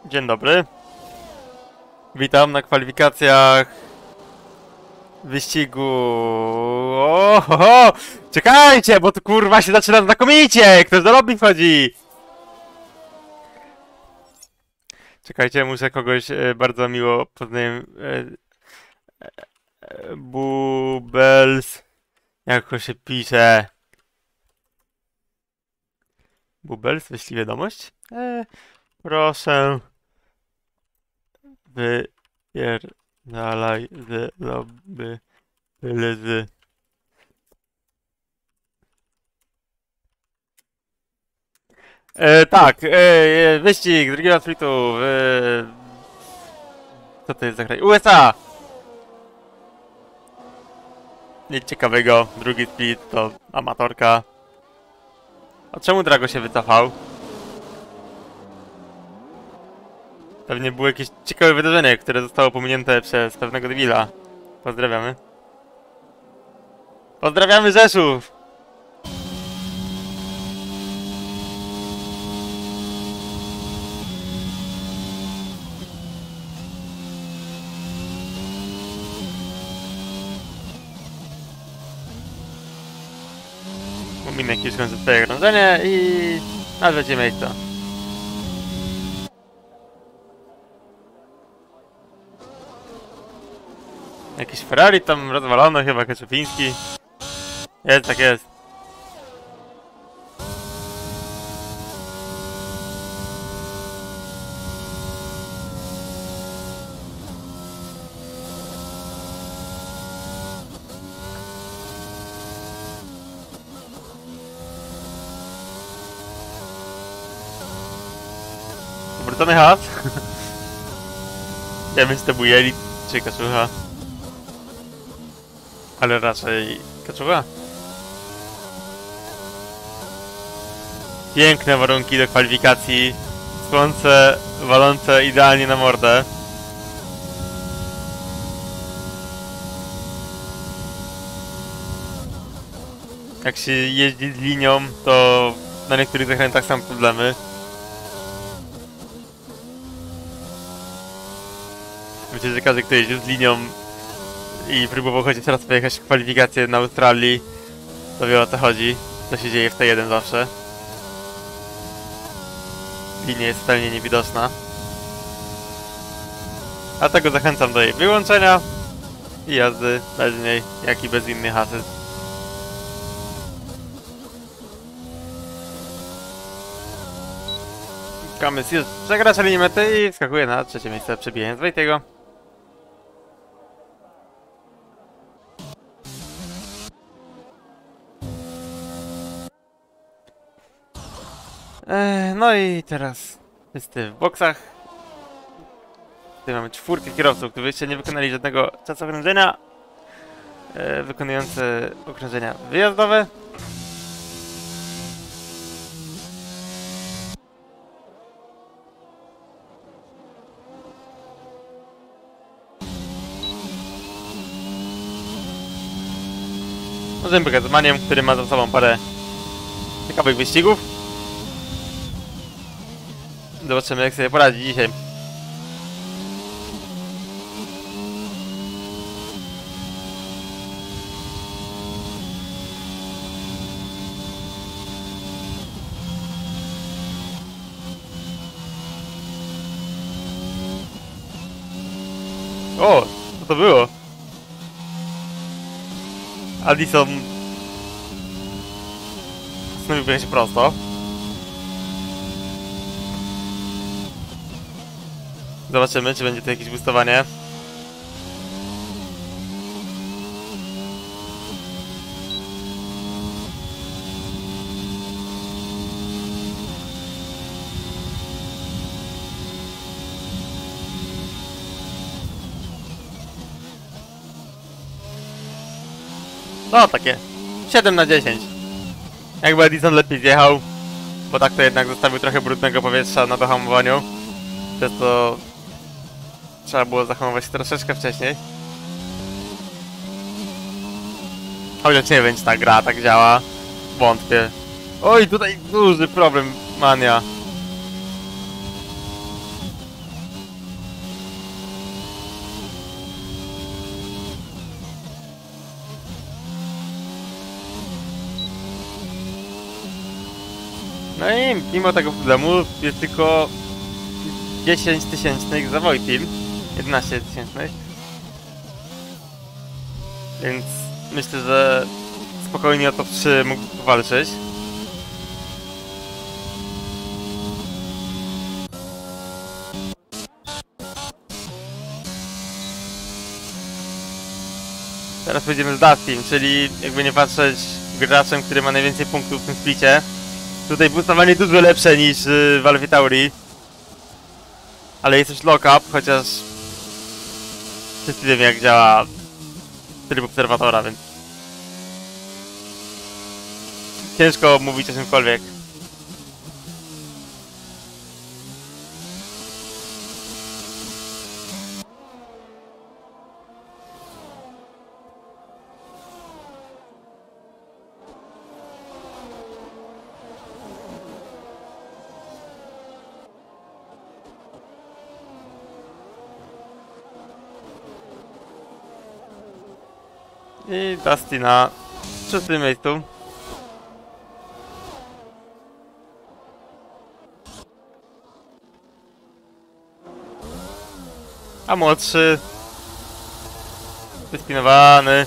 Dzień dobry. Witam na kwalifikacjach wyścigu. Ohoho! Czekajcie, bo to kurwa się zaczyna znakomicie! Ktoś do lobby wchodzi! Czekajcie, muszę kogoś bardzo miło poznaję. Bubels. Jak to się pisze? Bubels, wyślij wiadomość? Proszę. Wypierdalaj z lobby. Byle. Tak, wyścig drugiego splitu. Co to jest za kraj? USA! Nic ciekawego, drugi split to amatorka. A czemu Drago się wycofał? Pewnie było jakieś ciekawe wydarzenie, które zostało pominięte przez pewnego debila. Pozdrawiamy. Pozdrawiamy Rzeszów! Pominę jakieś końce swoje krążenie i na trzecie miejsce. Jakiś Ferrari tam rozwalony, chyba Kaczupiński. Jest, tak jest. Obrócony has. Ja bym to był Jelit czy Kaczucha. Ale raczej Kaczucha. Piękne warunki do kwalifikacji. Słońce walące idealnie na mordę. Jak się jeździ z linią, to na niektórych zakrętach są problemy. Myślę, że każdy, kto jeździł z linią i próbował chociaż raz pojechać w kwalifikacje na Australii, to wie, o co chodzi. Co się dzieje w T1 zawsze. Linia jest totalnie niewidoczna. Dlatego zachęcam do jej wyłączenia i jazdy bez niej, jak i bez innych asyst. Kamys już przekracza linię mety i wskakuje na trzecie miejsce, przebijając Wojtiego. No i teraz wszyscy w boksach. Tutaj mamy 4 kierowców, którzy jeszcze nie wykonali żadnego czasu okrążenia. Wykonujące okrążenia wyjazdowe. Możemy biegać z Maniem, który ma za sobą parę ciekawych wyścigów. Zobaczymy, jak sobie poradzi dzisiaj. O, co to było? Addison postanowił się prosto. Zobaczymy, czy będzie to jakieś boostowanie. No takie 7 na 10. Jakby Edison lepiej zjechał, bo tak to jednak zostawił trochę brudnego powietrza na dohamowaniu. Przez to trzeba było zahamować troszeczkę wcześniej. Chociaż nie wiem, czy ta gra tak działa. Wątpię. Oj, tutaj duży problem, Mania. No i mimo tego problemu jest tylko 10 tysięcznych za Wojtim. 11 tysięcznych. Więc myślę, że spokojnie o top 3 mógł walczyć. Teraz będziemy z Dustym, czyli jakby nie patrzeć graczem, który ma najwięcej punktów w tym splicie. Tutaj boostowanie dużo lepsze niż w Alfie Tauri. Ale jest też lock-up, chociaż wszyscy wiemy jak działa tryb obserwatora, więc ciężko mówić o czymkolwiek. I Dusty na 6. miejscu. A młodszy wyspinowany.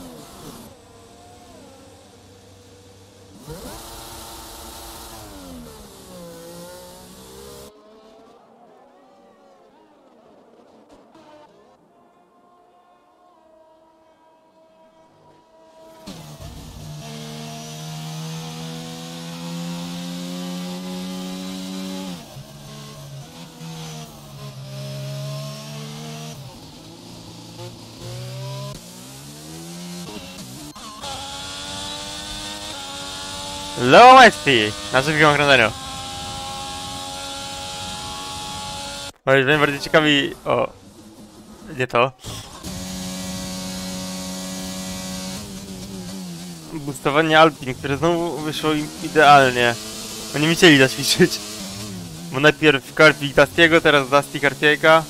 Leo Messi na szybkim okrążeniu. Oj, byłem bardziej ciekawi o... Nie to. Boostowanie Alpin, które znowu wyszło im idealnie. Oni mi chcieli zaćwiczyć. Bo najpierw Karpik Dustiego, teraz Dusty Karpieka.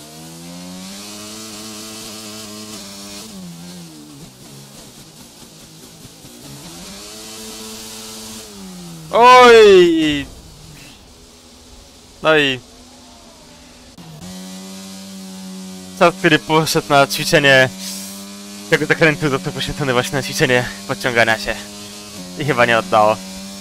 Oj! No i... Czas, który poszedł na ćwiczenie tego zakrętu, został poświęcony właśnie na ćwiczenie podciągania się. I chyba nie oddało.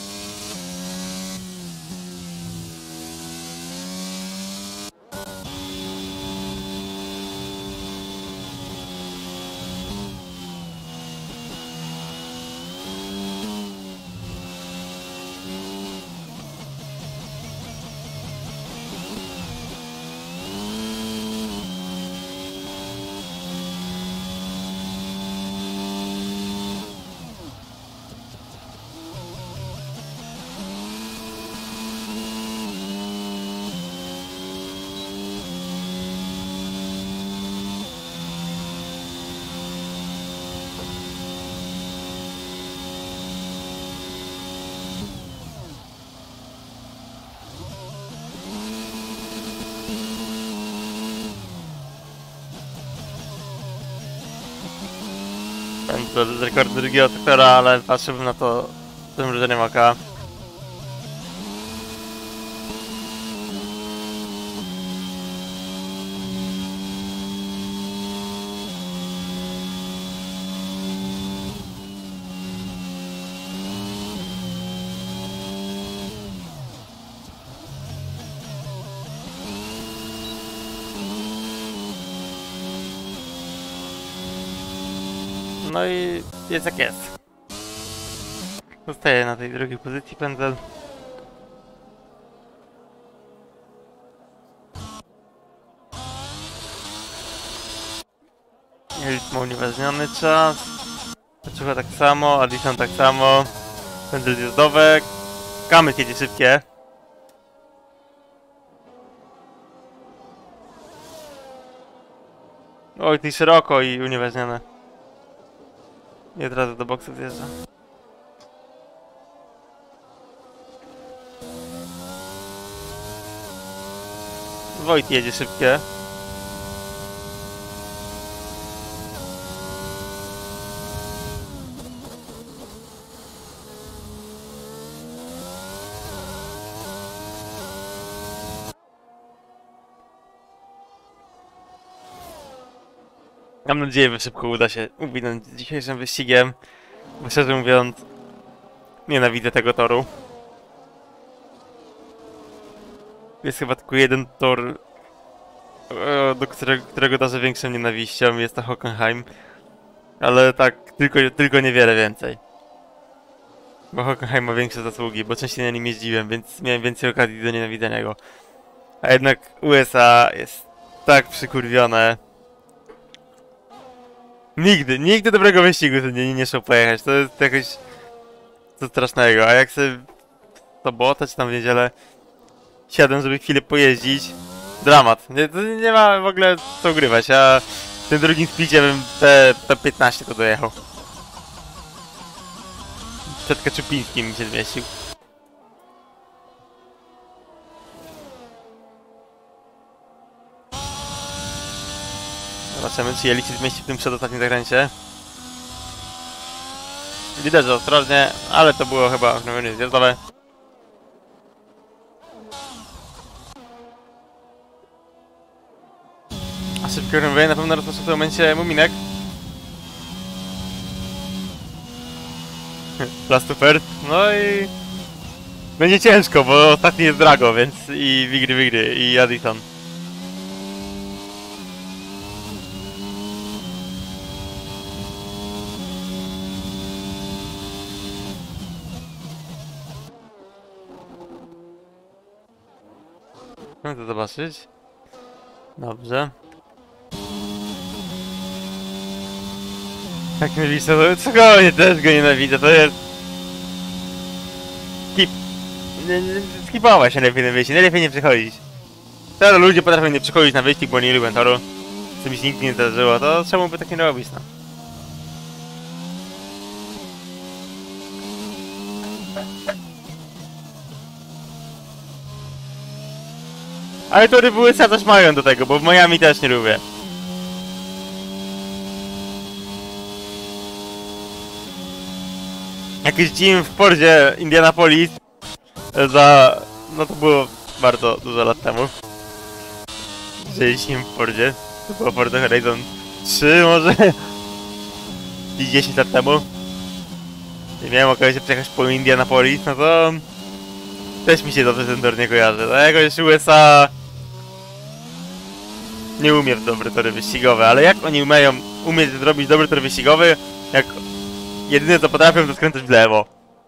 To jest rekord drugiego sektora, ale patrzyłbym na to z przymrużeniem oka. No i jest jak jest. Zostaję na tej drugiej pozycji pędzel. Elit ma unieważniony czas. Paczucha tak samo, Addison tak samo. Pędzel zjazdowek. Kamyk jedzie szybkie. Oj, ty szeroko i unieważnione. I od razu do boksu wjeżdża. Wojt jedzie szybkie. Mam nadzieję, że szybko uda się uwinąć z dzisiejszym wyścigiem. Bo szczerze mówiąc, nienawidzę tego toru. Jest chyba tylko jeden tor, do którego darzę większą nienawiścią. Jest to Hockenheim. Ale tak, tylko niewiele więcej. Bo Hockenheim ma większe zasługi, bo częściej na nim jeździłem, więc miałem więcej okazji do nienawidzenia go. A jednak USA jest tak przykurwione. Nigdy dobrego wyścigu to nie szło pojechać. To jest jakoś co strasznego. A jak sobie w sobotę czy tam w niedzielę siadłem, żeby chwilę pojeździć, dramat. Nie ma w ogóle co ugrywać. A w tym drugim splicie bym te 15 to dojechał. Przed Kaczupińskim mi się zmieścił. Zobaczymy, czy Jeli się zmieści w tym przedostatnim zakręcie. Widać, że ostrożnie, ale to było chyba okrążenie zjazdowe. A szybkie okrążenie na pewno rozpoczął w tym momencie Muminek. Last to first. No i... będzie ciężko, bo ostatni jest Drago, więc i Wigry i Addison. Chcę to zobaczyć. Dobrze. Tak mnie widzę, to spokojnie, też go nienawidzę, to jest... Skip. Skipować się lepiej na wyścig, najlepiej nie przychodzić. Teraz ludzie potrafią nie przychodzić na wyścig, bo nie lubią toru. Co mi się nigdy nie zdarzyło, to czemu by tak nie robić, no? Ale tory w USA też mają do tego, bo w Miami też nie lubię. Jak jeździłem w porcie Indianapolis za... no to było bardzo dużo lat temu. Że jeździłem w porcie. To było Forza Horizon 3 może? I 10 lat temu. I miałem okazję przejechać po Indianapolis, no to... też mi się dobrze ten tor nie kojarzy. No jakoś USA... nie umie w dobre tory wyścigowe, ale jak oni umieć zrobić dobry tor wyścigowy, jak jedyne co potrafią to skręcać w lewo.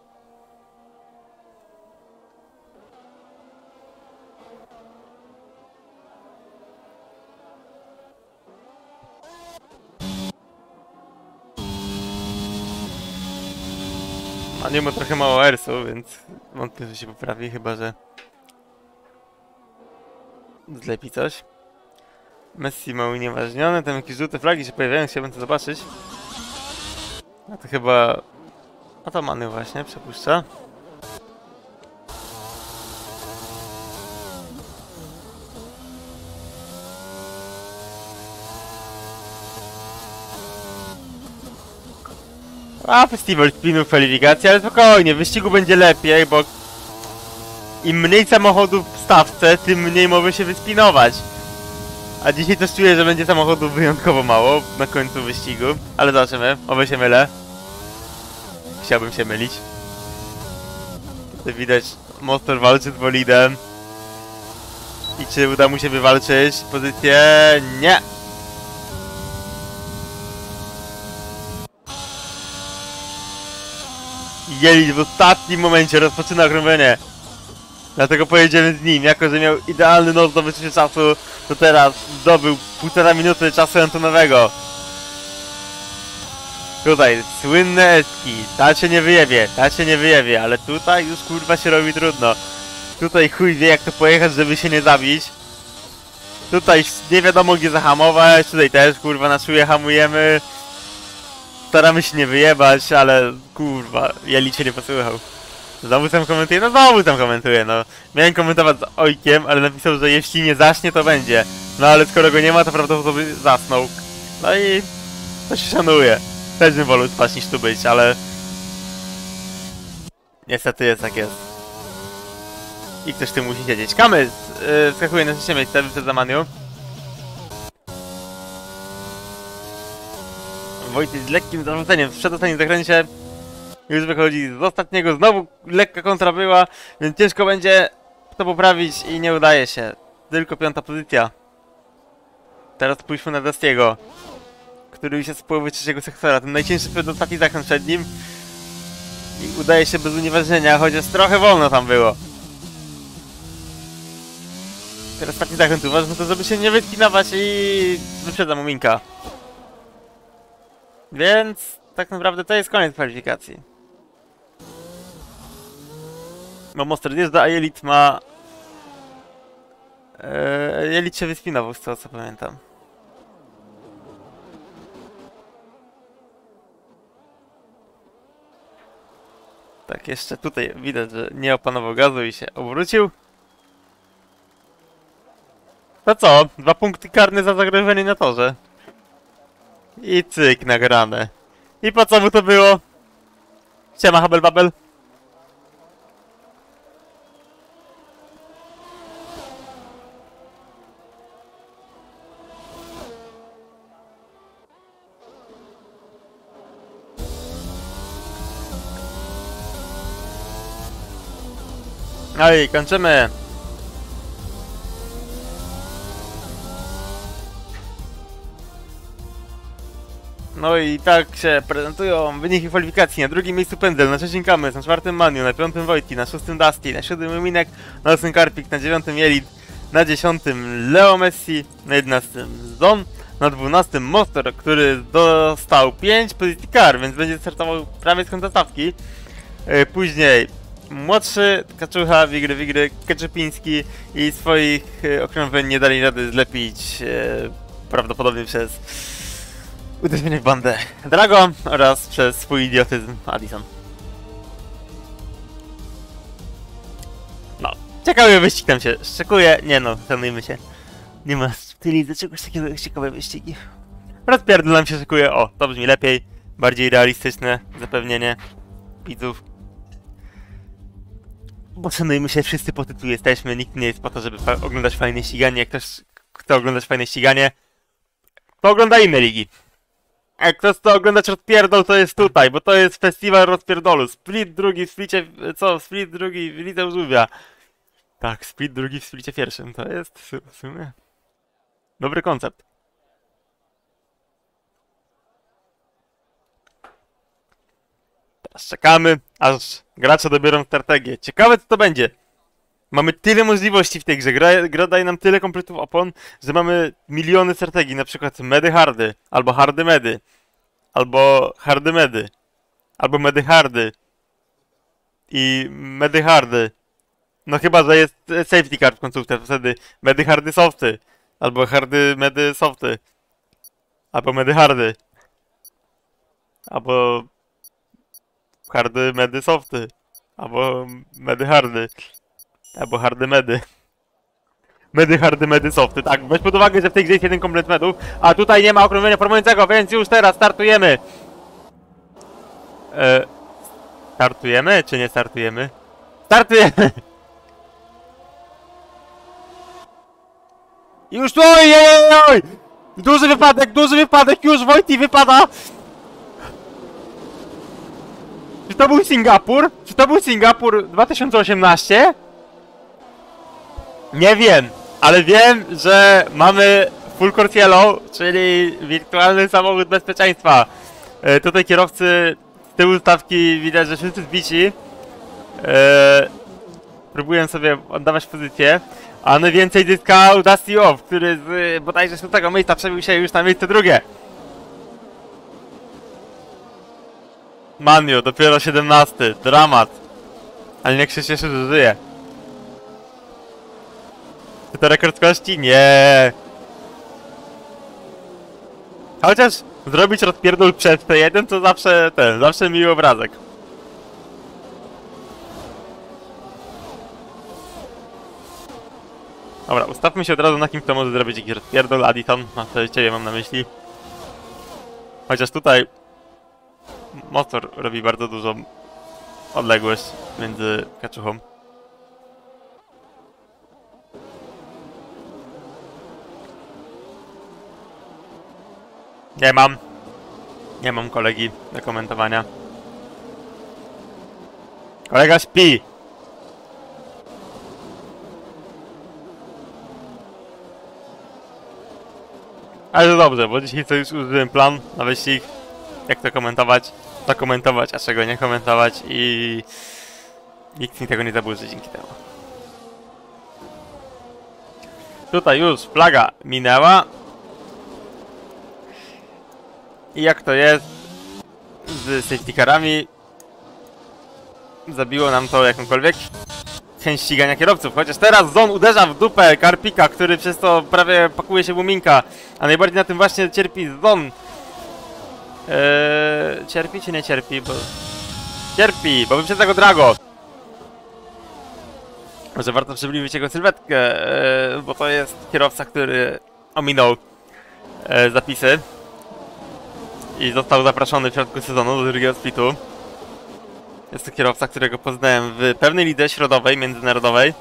A nie ma trochę mało ersu, więc wątpię, że się poprawi, chyba że zlepi coś. Messi ma unieważnione, tam jakieś żółte flagi się pojawiają, chciałbym to zobaczyć. A to chyba... Otomany właśnie, przepuszcza. A, festiwal spinów, kwalifikacji, ale spokojnie, w wyścigu będzie lepiej, bo... im mniej samochodów w stawce, tym mniej może się wyspinować. A dzisiaj też czuję, że będzie samochodów wyjątkowo mało na końcu wyścigu. Ale zobaczymy, oby się mylę. Chciałbym się mylić. Tutaj widać, Monster walczy z bolidem. I czy uda mu się wywalczyć pozycję? Nie! Jeli w ostatnim momencie rozpoczyna okrążenie. Dlatego pojedziemy z nim. Jako że miał idealny nos do wyczucia czasu, to teraz zdobył 1,5 minuty czasu antonowego. Tutaj słynne eski. Ta się nie wyjebie, ale tutaj już kurwa się robi trudno. Tutaj chuj wie jak to pojechać, żeby się nie zabić. Tutaj nie wiadomo gdzie zahamować, tutaj też kurwa na czuje hamujemy. Staramy się nie wyjebać, ale kurwa, Jeli cię nie posłuchał. Znowu tam komentuje? No znowu tam komentuje, no. Miałem komentować z Ojkiem, ale napisał, że jeśli nie zaśnie, to będzie. No ale skoro go nie ma, to prawdopodobnie zasnął. No i to się szanuje. Też bym wolał spać niż tu być, ale... niestety jest jak jest. I ktoś tym musi siedzieć. Kamys skakuje na trzecie miejsce, wyprzedza Maniu. Wojty z lekkim zarzuceniem w przedostatnim zakręcie. Już wychodzi z ostatniego, znowu lekka kontra była, więc ciężko będzie to poprawić i nie udaje się. Tylko 5. pozycja. Teraz pójdźmy na Dustiego, który już jest z połowy 3. sektora. Ten najcięższy przedostatni zakręt przed nim. I udaje się bez unieważnienia, chociaż trochę wolno tam było. Teraz taki zakręt uważam na to, żeby się nie wyspinować i wyprzedza Muminka. Więc tak naprawdę to jest koniec kwalifikacji. Bo Monster jeżdża, a Jelit ma... Jelit się wyspinował, z tego co pamiętam. Tak, jeszcze tutaj widać, że nie opanował gazu i się obrócił. To co? 2 punkty karne za zagrożenie na torze. I cyk, nagrane. I po co mu to było? Siema, Habel Babel. No i kończymy. No i tak się prezentują wyniki kwalifikacji. Na drugim miejscu Pendel, na 3. Kamys, na 4. Maniu, na 5. Wojtki, na 6. Dusty, na 7. Minek, na 8. Karpik, na 9. Jelit, na 10. Leo Messi, na 11. Zon, na 12. Monster, który dostał 5 pozycji kar, więc będzie startował prawie z końca stawki. Później młodszy Kaczucha, Wigry, Keczepiński i swoich okrążeń nie dali rady zlepić prawdopodobnie przez uderzenie w bandę Drago oraz przez swój idiotyzm Addison. No, ciekawy wyścig tam się szykuje. Nie no, szanujmy się. Nie ma w tej lidze czegoś takiego jak ciekawe wyścigi. Rozpierdol nam się szykuje. O, to brzmi lepiej. Bardziej realistyczne zapewnienie widzów. Bo szanujmy się, wszyscy po tytuł jesteśmy. Nikt nie jest po to, żeby oglądać fajne ściganie. Jak ktoś chce oglądać fajne ściganie, to ogląda inne ligi. Jak ktoś chce oglądać rozpierdol, to jest tutaj, bo to jest festiwal rozpierdolu. Split drugi w splicie... Co? Split drugi w lidze żółwia. Tak, split drugi w splicie pierwszym. To jest w sumie dobry koncept. Teraz czekamy, aż gracze dobiorą strategię. Ciekawe co to będzie. Mamy tyle możliwości w tej grze. Gra daje nam tyle kompletów opon, że mamy miliony strategii. Na przykład medy hardy, albo hardy medy, albo hardy medy, albo medy hardy i medy hardy. No chyba, że jest safety card w końcówce, wtedy medy hardy softy, albo hardy medy softy, albo medy hardy, albo hardy medy softy, albo medy hardy, albo hardy medy. Medy hardy, medy softy, tak. Weź pod uwagę, że w tej grze jest jeden komplet medów, a tutaj nie ma okrążenia formującego, więc już teraz startujemy. Startujemy, czy nie startujemy? Startujemy! Już tu, oj! Duży wypadek, już Wojty wypada! Czy to był Singapur? Czy to był Singapur 2018? Nie wiem, ale wiem, że mamy Full Court Yellow, czyli wirtualny samochód bezpieczeństwa. Tutaj kierowcy z tyłu stawki widać, że wszyscy zbici. Próbuję sobie oddawać pozycję. A najwięcej zyskał Dusty Off, który z bodajże 6. miejsca przebił się już na miejsce drugie. Manu, dopiero 17. Dramat. Ale niech się cieszy, że żyje. Czy to rekord kości? Nie. Chociaż zrobić rozpierdol przed P1 to zawsze miły obrazek. Dobra, ustawmy się od razu na kim kto może zrobić jakiś rozpierdol. Addison, ciebie mam na myśli. Chociaż tutaj motor robi bardzo dużą odległość między kaczuchą. Nie mam. Nie mam kolegi do komentowania. Kolega śpi! Ale to dobrze, bo dzisiaj to już użyłem plan na wyścig. Jak to komentować, a czego nie komentować i nikt mi tego nie zaburzy dzięki temu. Tutaj już flaga minęła. I jak to jest z safety carami, zabiło nam to jakąkolwiek chęć ścigania kierowców. Chociaż teraz Zon uderza w dupę Karpika, który przez to prawie pakuje się w muminka. A najbardziej na tym właśnie cierpi Zon. Cierpi czy nie cierpi? Cierpi, bo wyprzedza go Drago. Może warto przybliżyć jego sylwetkę, bo to jest kierowca, który ominął zapisy. I został zaproszony w środku sezonu do drugiego splitu. Jest to kierowca, którego poznałem w pewnej lidze środowej, międzynarodowej,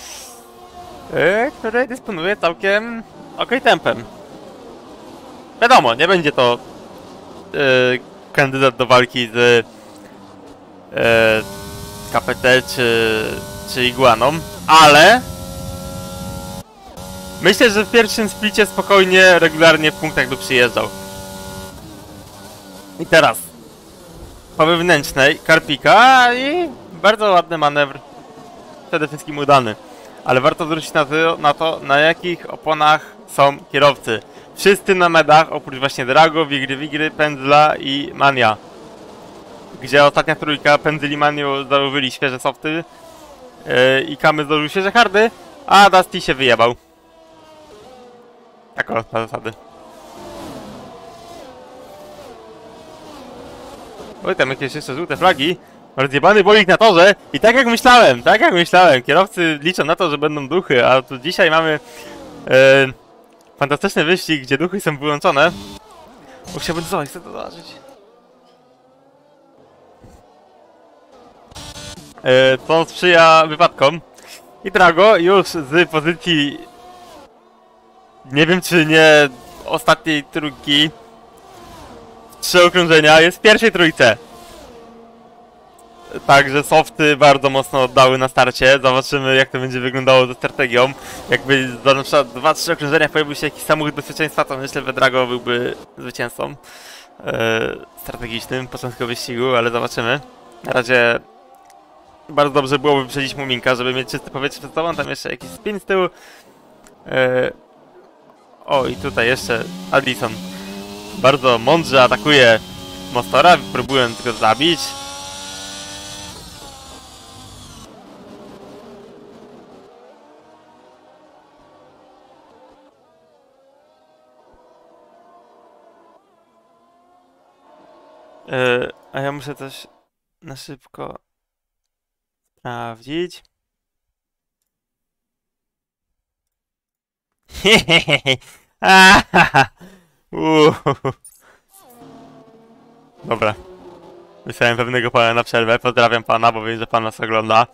który dysponuje całkiem okej tempem. Wiadomo, nie będzie to kandydat do walki z KPT czy Iguaną, ale myślę, że w pierwszym splicie spokojnie, regularnie w punktach by przyjeżdżał. I teraz po wewnętrznej Karpika i bardzo ładny manewr, przede wszystkim udany. Ale warto zwrócić na to, na jakich oponach są kierowcy. Wszyscy na medach, oprócz właśnie Drago, Wigry, Pędzla i Mania. Gdzie ostatnia trójka, Pędzel i Maniu założyli świeże softy i Kamy zdążył świeże hardy, a Dusty się wyjebał. Tak o, na zasady. Oj, tam jakieś jeszcze żółte flagi. Rozjebany bolik na torze i tak jak myślałem, kierowcy liczą na to, że będą duchy, a tu dzisiaj mamy fantastyczny wyścig, gdzie duchy są wyłączone. Bo chcę to zobaczyć. To sprzyja wypadkom. I Drago już z pozycji, nie wiem czy nie ostatniej trójki, 3 okrążenia, jest w pierwszej trójce. Także softy bardzo mocno oddały na starcie. Zobaczymy jak to będzie wyglądało ze strategią. Jakby za na przykład 2-3 okrążenia pojawił się jakiś samochód bezpieczeństwa, to myślę, że Drago byłby zwycięzcą strategicznym początku wyścigu, ale zobaczymy. Na razie bardzo dobrze byłoby wyprzedzić Muminka, żeby mieć czyste powietrze przed sobą. Tam jeszcze jakiś spin z tyłu. O, i tutaj jeszcze Addison bardzo mądrze atakuje Mostora, próbując go zabić. A ja muszę coś na szybko sprawdzić. Dobra. Wysłałem pewnego pana na przerwę. Pozdrawiam pana, bo wiem, że pan nas ogląda.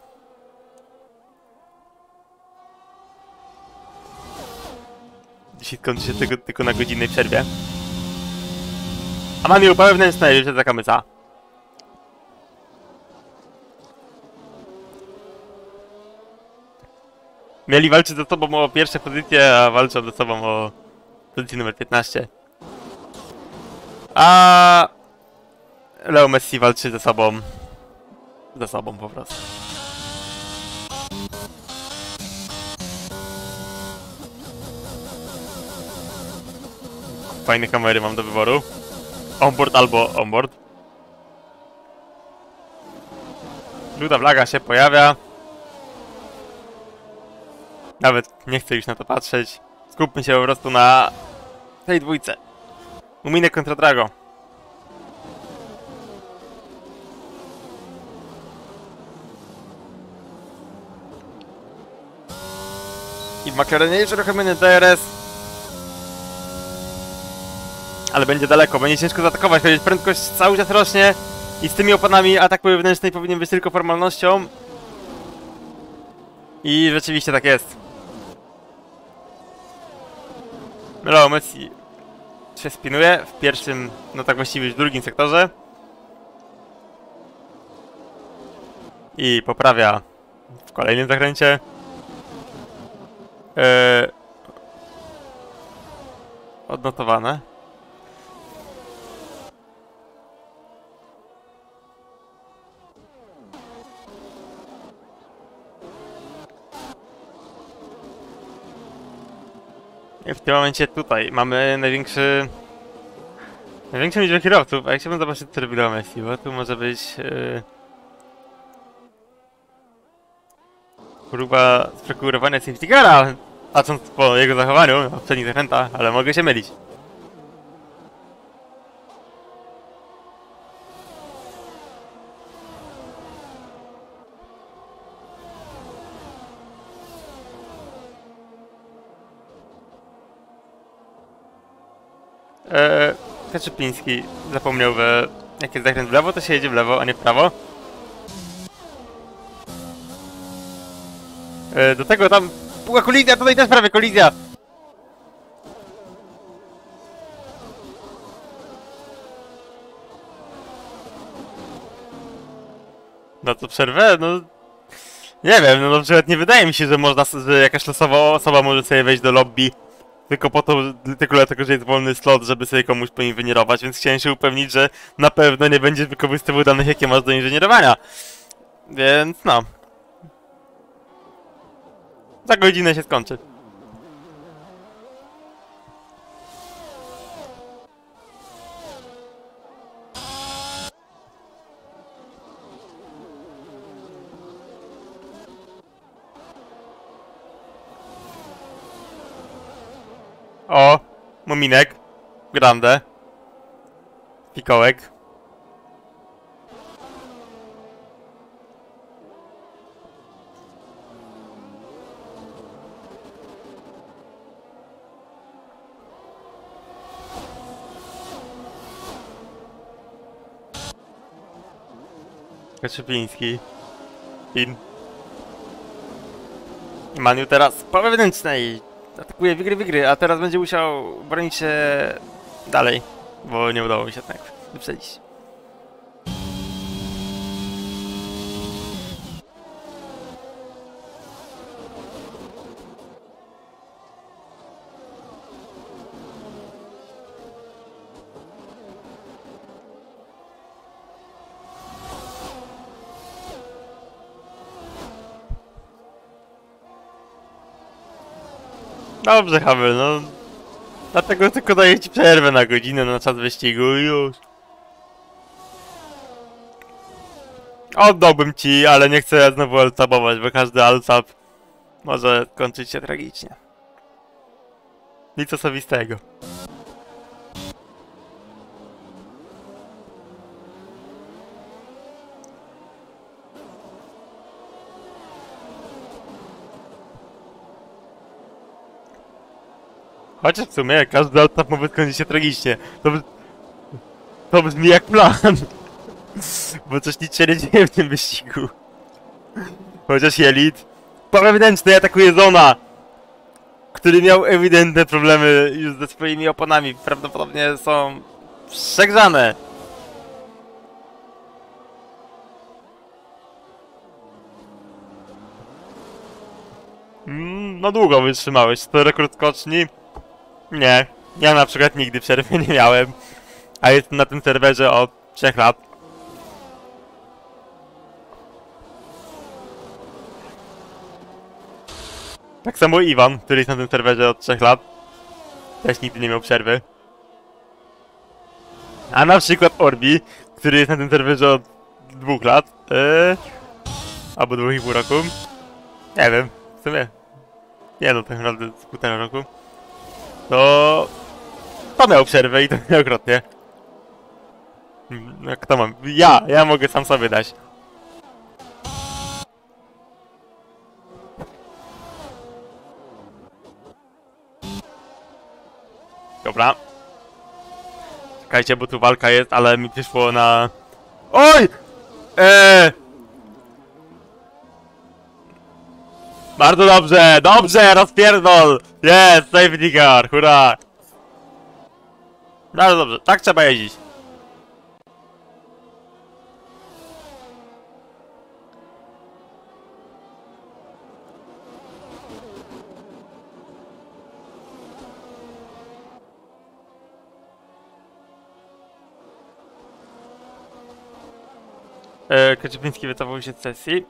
Dzisiaj kończy się tylko na godzinnej przerwie. A Maniu, po wewnętrznej, już za kamyca. Mieli walczyć ze sobą o pierwsze pozycje, a walczą ze sobą o pozycję numer 15. A Leo Messi walczy ze sobą po prostu. Fajne kamery mam do wyboru. Onboard albo onboard. Żółta flaga się pojawia. Nawet nie chcę już na to patrzeć. Skupmy się po prostu na tej dwójce. Muminek kontra Drago. I w McLarenie już uruchomiony DRS. Ale będzie daleko, będzie ciężko zaatakować, choć prędkość cały czas rośnie. I z tymi oponami atak wewnętrznej powinien być tylko formalnością. I rzeczywiście tak jest. Leo Messi się spinuje w pierwszym, no tak właściwie już w drugim sektorze. I poprawia w kolejnym zakręcie. Odnotowane. I w tym momencie tutaj mamy największą liczbę kierowców, a ja chciałbym zobaczyć, co robi Messi, bo tu może być próba sprokurowania safety cara, patrząc po jego zachowaniu w poprzednich zakrętach, ale mogę się mylić. Kaczypiński zapomniał, że jak jest zakręt w lewo, to się jedzie w lewo, a nie w prawo. Do tego tam była kolizja, tutaj też prawie kolizja. Na co przerwę? No... Nie wiem, no na przykład nie wydaje mi się, że można, że jakaś losowa osoba może sobie wejść do lobby tylko po to, tylko dlatego, że jest wolny slot, żeby sobie komuś poinżynierować, więc chciałem się upewnić, że na pewno nie będziesz wykorzystywał danych, jakie masz do inżynierowania. Więc no. Za godzinę się skończy. O, Muminek, Grande, Fikołek. Kaczypiński. Pin. Maniu teraz po wewnętrznej. Atakuje wygry, a teraz będzie musiał bronić się dalej, bo nie udało mi się tak wyprzedzić. Dobrze, Hamel, no. Dlatego tylko daję ci przerwę na godzinę na czas wyścigu i już. Oddałbym ci, ale nie chcę znowu altabować, bo każdy altab może kończyć się tragicznie. Nic osobistego. Chociaż w sumie każdy altab może skończyć się tragicznie. To brzmi jak plan. Bo coś nic się nie dzieje w tym wyścigu. Chociaż Jelit po wewnętrznej atakuje Zona, który miał ewidentne problemy już ze swoimi oponami. Prawdopodobnie są przegrzane. No długo wytrzymałeś. To rekord skoczni? Nie. Ja na przykład nigdy przerwy nie miałem. A jestem na tym serwerze od 3 lat. Tak samo Iwan, który jest na tym serwerze od 3 lat. Też nigdy nie miał przerwy. A na przykład Orbi, który jest na tym serwerze od 2 lat. Albo 2,5 roku. Nie wiem, w sumie. Nie no, tak naprawdę z 1,5 roku. To miał przerwę i to nieokrotnie. No, kto mam? Ja mogę sam sobie dać. Dobra. Czekajcie, bo tu walka jest, ale mi przyszło na... Oj! Bardzo dobrze, dobrze, rozpierdol! Jest, safety car, hurra! Bardzo dobrze, tak trzeba jeździć. Kaczypiński wycofał się z sesji.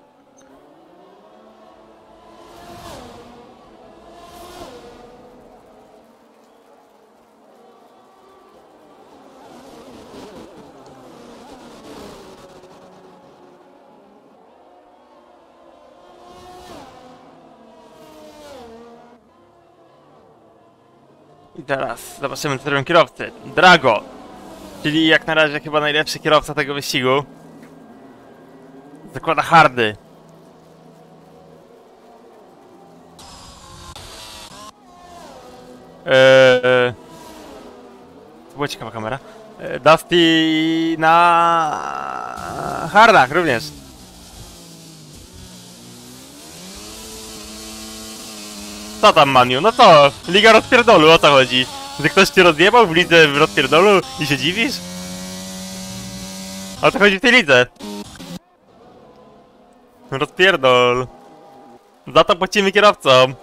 I teraz zobaczymy, co robią kierowcy. Drago, czyli jak na razie chyba najlepszy kierowca tego wyścigu. Zakłada hardy. To była ciekawa kamera. Dusty na hardach również. Co tam, Maniu? No co? Liga rozpierdolu, o co chodzi? Że ktoś cię rozjebał w lidze w rozpierdolu i się dziwisz? O co chodzi w tej lidze? Rozpierdol. Za to płacimy kierowcom.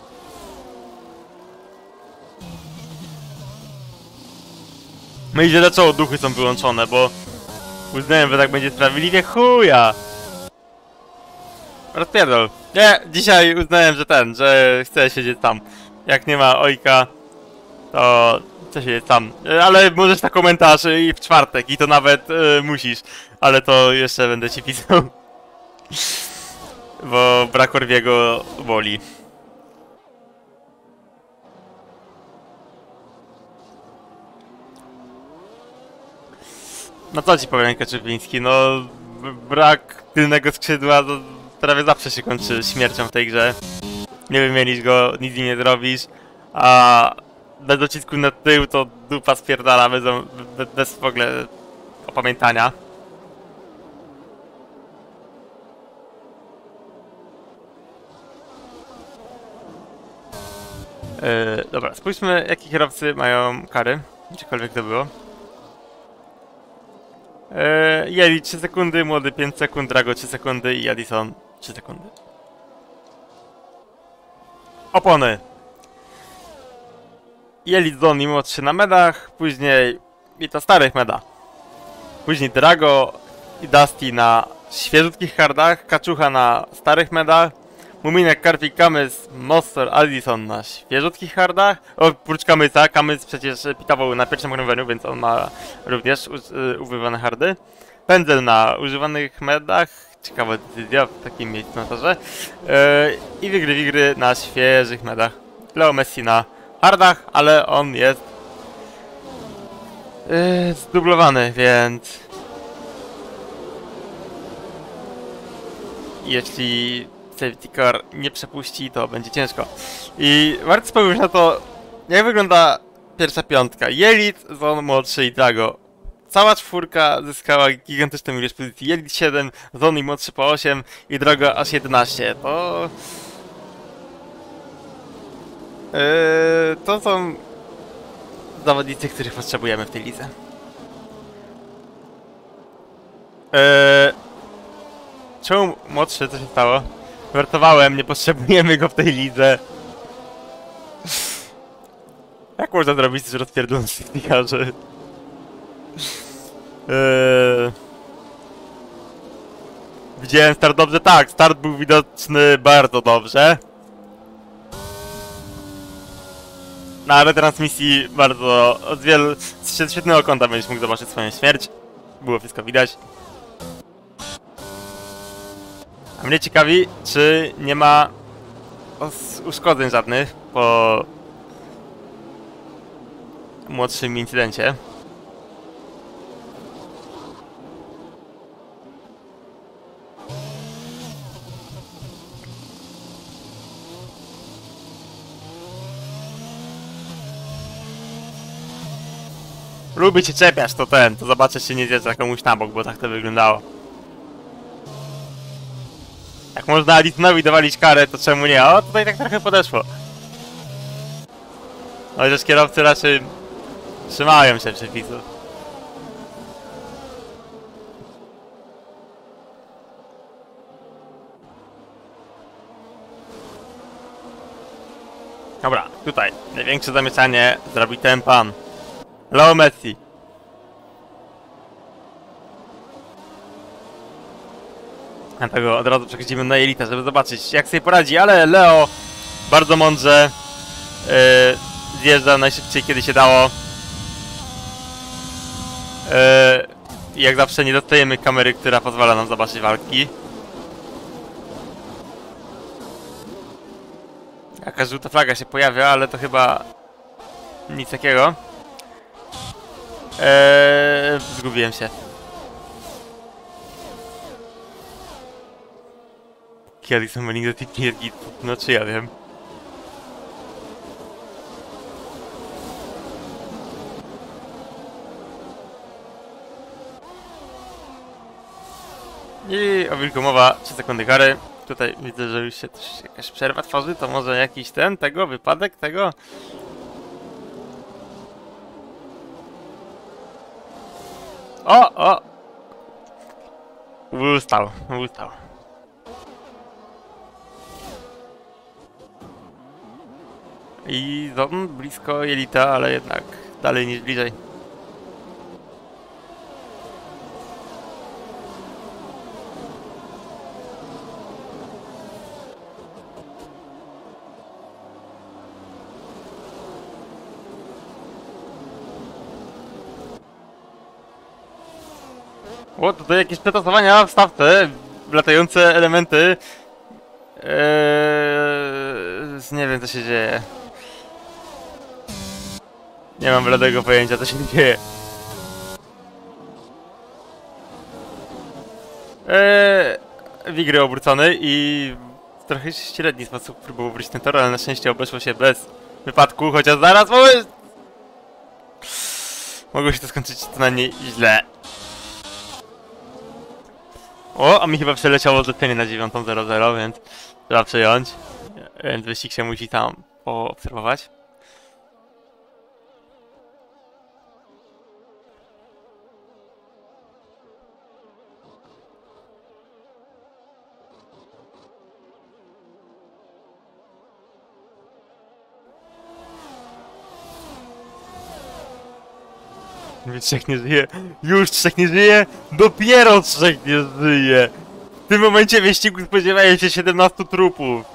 No i źle czoło, duchy są wyłączone, bo uznałem, że tak będzie sprawiedliwie. Chuja! Rozpierdol. Nie, dzisiaj uznałem, że chcę siedzieć tam. Jak nie ma ojka, to chcę siedzieć tam. Ale możesz na komentarz i w czwartek, i to nawet musisz. Ale to jeszcze będę ci pisał. Bo brak Orwiego boli. No co ci powiem, Kaczypiński, no brak tylnego skrzydła to prawie zawsze się kończy śmiercią w tej grze. Nie wymienisz go, nic z nim nie zrobisz, a bez docisku na tył to dupa spierdala bez w ogóle opamiętania. Dobra, spójrzmy, jakie kierowcy mają kary, gdziekolwiek to było. Jeli 3 sekundy, Młody 5 sekund, Drago 3 sekundy i Addison 3 sekundy. Opony. Jeli Doni młodszy na medach, później i to starych medach. Później Drago i Dusty na świeżutkich hardach, Kaczucha na starych medach, Muminek, Karpik, Kamys, Monster, Addison na świeżutkich hardach. Oprócz Kamysa, Kamys przecież pitował na pierwszym okrążeniu, więc on ma również używane hardy. Pędzel na używanych medach, ciekawa decyzja w takim miejscu na torze. I Wigry na świeżych medach. Leo Messi na hardach, ale on jest zdublowany, więc jeśli safety car nie przepuści, to będzie ciężko. I warto spojrzeć na to, jak wygląda pierwsza piątka. Jelit, Zon młodszy i Drago. Cała czwórka zyskała gigantyczną ilość pozycji. Jelit 7, Zon i młodszy po 8 i Drago aż 11. To są zawodnicy, których potrzebujemy w tej lidze. Czemu młodszy? Co się stało? Żartowałem, nie potrzebujemy go w tej lidze. Jak można zrobić coś rozpierdolone z tych pikarzy? Widziałem start dobrze? Tak, start był widoczny bardzo dobrze. Na retransmisji bardzo z świetnego kąta będziesz mógł zobaczyć swoją śmierć. Było wszystko widać. A mnie ciekawi, czy nie ma uszkodzeń żadnych po młodszym incydencie. Lubię cię czepiać, to zobaczę, czy nie zjeżdża komuś na bok, bo tak to wyglądało. Jak można Addisonowi dowalić karę, to czemu nie? O, tutaj tak trochę podeszło. Chociaż kierowcy raczej Trzymają się przepisów. Dobra, tutaj największe zamieszanie zrobi ten pan. Leo Messi. Dlatego od razu przechodzimy na Elita, żeby zobaczyć jak sobie poradzi, ale Leo bardzo mądrze zjeżdża najszybciej kiedy się dało. Jak zawsze nie dostajemy kamery, która pozwala nam zobaczyć walki. Jakaś żółta flaga się pojawia, ale to chyba nic takiego. Zgubiłem się. Kiedyś są mailing do tej pierdzi, no czy ja wiem. I o wilku mowa, 3 sekundy kary. Tutaj widzę, że już się też jakaś przerwa tworzy, to może jakiś wypadek tego? O! Ustał. I Zon blisko Elita, ale jednak dalej niż bliżej. O, tutaj jakieś przetasowania w stawce, latające elementy. Nie wiem co się dzieje. Nie mam bladego pojęcia co się dzieje. Wigry obrócony i w trochę średni sposób próbował wrócić ten tor, ale na szczęście obeszło się bez wypadku, chociaż zaraz mogło się to skończyć co najmniej źle. O, a mi chyba przeleciało zlecenie na 9:00, więc trzeba przejąć. Więc wyścig się musi tam poobserwować. Więc Trzech nie żyje. Już Trzech nie żyje? Dopiero Trzech nie żyje! W tym momencie wyścigu spodziewają się 17 trupów.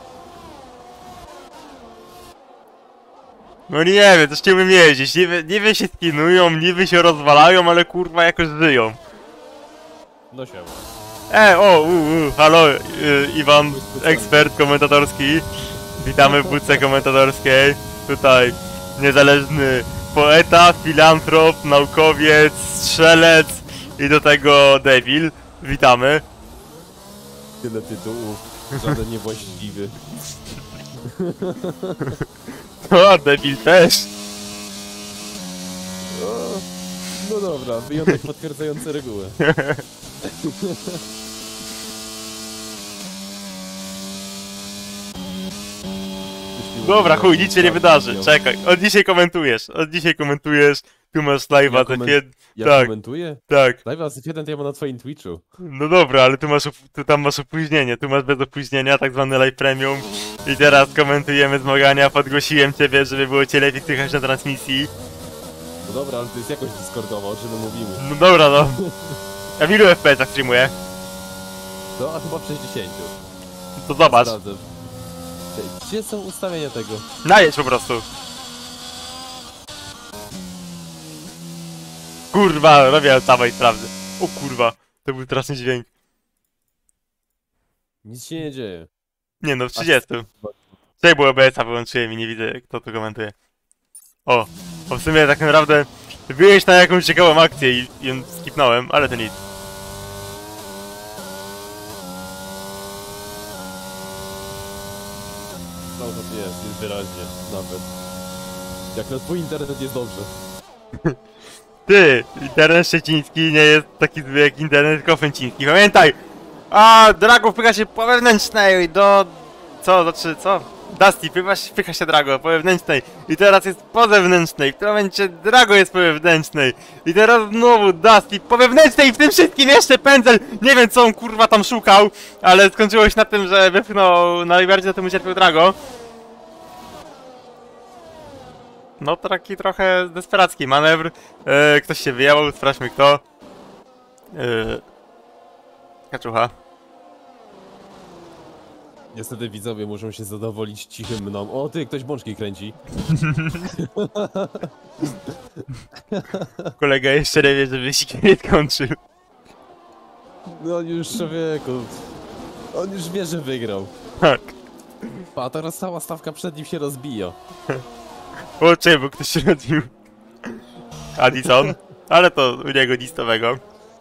No nie wiem, coś nie umiem jeździć. Niby się skinują, niby się rozwalają, ale kurwa jakoś żyją. No siema. Halo, Iwan, ekspert komentatorski. Witamy w budce komentatorskiej. Tutaj niezależny poeta, filantrop, naukowiec, strzelec i do tego debil. Witamy. Tyle tytułów, żaden niewłaściwy. O, debil też. No dobra, wyjątek potwierdzający regułę. Dobra, chuj, nic się nie wydarzy. Czekaj, od dzisiaj komentujesz. Tu masz live'a za jeden. Ja Tak, komentuję? tak. Live'a za jeden to ja mam na twoim Twitchu. No dobra, ale tam masz opóźnienie. Tu masz bez opóźnienia, tak zwany live premium. I teraz komentujemy zmagania. Podgłosiłem ciebie, żeby było cię lepiej słychać na transmisji. No dobra, ale to jest jakoś Discordowa, o czym my mówimy. No dobra, no. Ja w ilu FPS-ach streamuję? To, a chyba w 60. To zobacz. Sprawdzę. Gdzie są ustawienia tego? Najedź po prostu. Kurwa, robię samej sprawdzę. O kurwa, to był straszny dźwięk. Nic się nie dzieje. Nie no, w 30. Tutaj było OBS-a wyłączyłem i nie widzę kto to komentuje. O w sumie tak naprawdę byłeś na jakąś ciekawą akcję i ją skipnąłem, ale to nic. No to jest wyraźnie, nawet. Jak na twój internet jest dobrze. Ty, internet szczeciński nie jest taki zły jak internet kofęciński, pamiętaj! A Drago wpycha się po wewnętrznej do... Co? Dusty, wpycha się Drago po wewnętrznej. I teraz jest po zewnętrznej. W tym momencie Drago jest po wewnętrznej. I teraz znowu Dusty po wewnętrznej. I w tym wszystkim jeszcze Pędzel. Nie wiem co on kurwa tam szukał. Ale skończyło się na tym, że wypchnął. Najbardziej na tym ucierpiał Drago. No taki trochę desperacki manewr. Ktoś się wyjechał, sprawdźmy kto. Kaczucha. Niestety widzowie muszą się zadowolić cichym mną. O ty, ktoś bączki kręci. Kolega jeszcze nie wie, że wyścig nie skończył. No on już człowieku. On już wie, że wygrał. Tak. A teraz cała stawka przed nim się rozbija. O czemu bo ktoś się rodził? Addison. Ale to u niego nic nowego.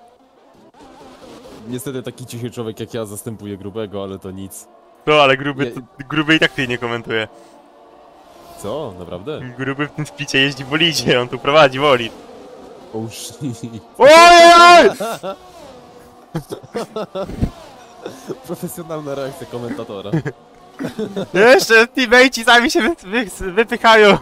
Niestety taki cichy człowiek jak ja zastępuje grubego, ale to nic. No ale gruby i tak tej nie komentuje. Co? Naprawdę? Gruby w tym spicie jeździ w bolidzie, on tu prowadzi bolid. Oh shit. Ojej! Profesjonalna reakcja komentatora. Jeszcze teammate'i sami się wypychają.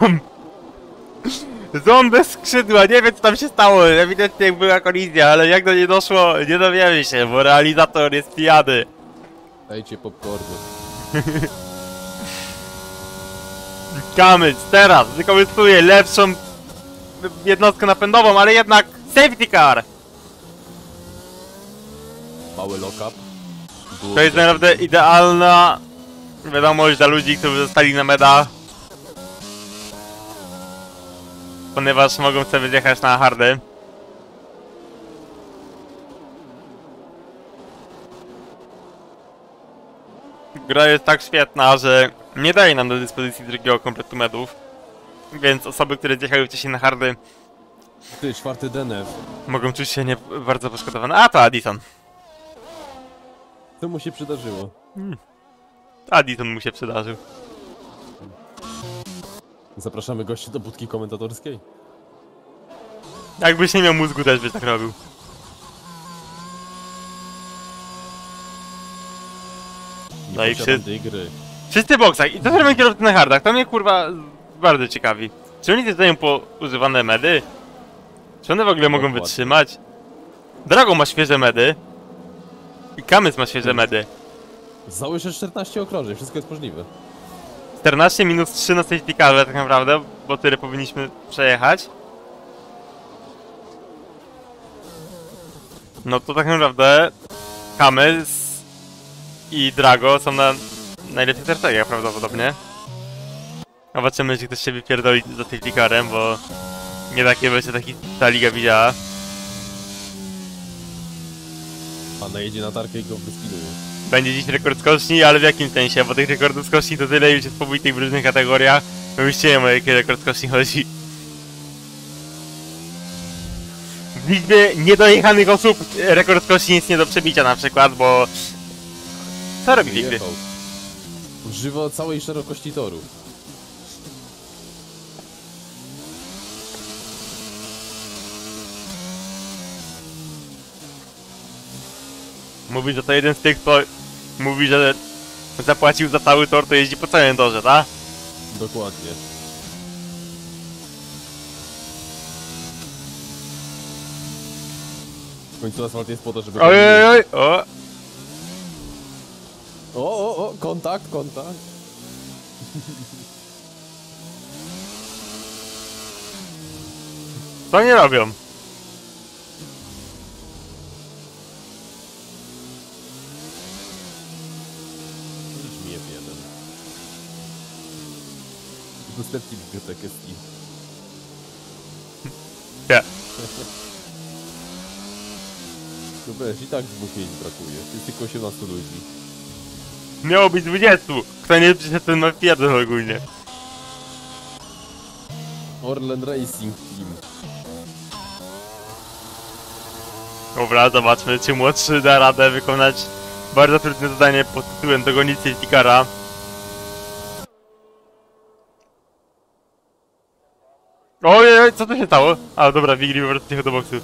Ząb bez skrzydła, nie wiem co tam się stało, ewidentnie była kolizja, ale jak do niej doszło, nie dowiemy się, bo realizator jest pijany. Dajcie popcornu. Kamyć teraz wykorzystuje lepszą jednostkę napędową, ale jednak safety car! Mały lock-up. To jest naprawdę idealna wiadomość dla ludzi, którzy zostali na medach. Ponieważ mogą sobie zjechać na hardy. Gra jest tak świetna, że nie daje nam do dyspozycji drugiego kompletu medów. Więc osoby, które zjechały wcześniej na hardy, Ty, czwarty DNF. mogą czuć się nie bardzo poszkodowane. A to Addison. To mu się przydarzyło. Addison mu się przydarzył. Zapraszamy gości do budki komentatorskiej. Jakbyś nie miał mózgu, też byś tak robił. Nie No i posiadam tej gry. Wszyscy w boksach. I co zrobią kierowcy na hardach? To mnie kurwa bardzo ciekawi. Czy oni zdają po używane medy? Czy one w ogóle mogą Dokładnie. wytrzymać? Drago ma świeże medy. I Kamys ma świeże medy. Załyszę 14 okrążeń, wszystko jest możliwe. 14 minus 3 na safety carze tak naprawdę, bo tyle powinniśmy przejechać. No to tak naprawdę Kamys i Drago są na najlepszych strategiach prawdopodobnie. Zobaczymy, czy ktoś się wypierdoli za safety carem, bo nie takie będzie ta liga widziała. A najedzie na tarkę i go wyspinuje. Będzie dziś rekord skoczni, ale w jakim sensie? Bo tych rekordów skoczni to tyle już jest pobitych w różnych kategoriach. No już nie wiem, o jaki rekord skoczni chodzi. W liczbie niedojechanych osób rekord skoczni jest nie do przebicia na przykład, bo... Co robi Wigry? Jechał. Używa całej szerokości toru. Mówi, że to jeden z tych, kto mówi, że zapłacił za cały tor, to jeździ po całym torze, tak? Dokładnie. W końcu asfalt jest po to, żeby... Ojej, o! O, kontakt, kontakt. Co nie robią? Rzuć mi F1. Udostępnij bibliotekę Steam. Nie. No weź, i tak 2 miejsc brakuje. Jest tylko 18 ludzi. Miało być 20! Kto nie przyszedł, ten ma pierdol ogólnie. Orlen Racing Team. Dobra, zobaczmy, czy młodszy da radę wykonać bardzo trudne zadanie pod tytułem dogonić safety cara. Ojej, co tu się stało? A, dobra, Wigry po prostu jechał do boksu.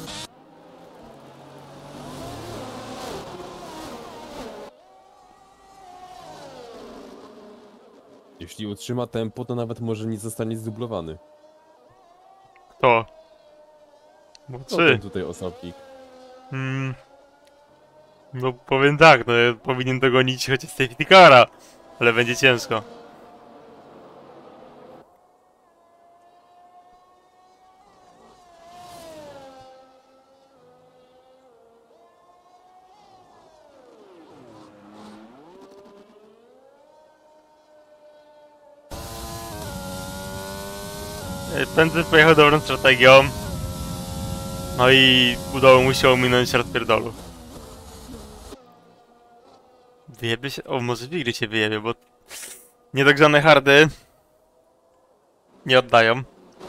Jeśli utrzyma tempo, to nawet może nie zostanie zdublowany. Kto? No Co czy? ten tutaj osobnik? No powiem tak, no powinien dogonić chociaż safety cara, ale będzie ciężko. Pędzel pojechał dobrą strategią. No i udało mu się ominąć rozpierdolu. Wyjebie się? O, może Wigry się wyjebie, bo niedogrzane hardy nie oddają.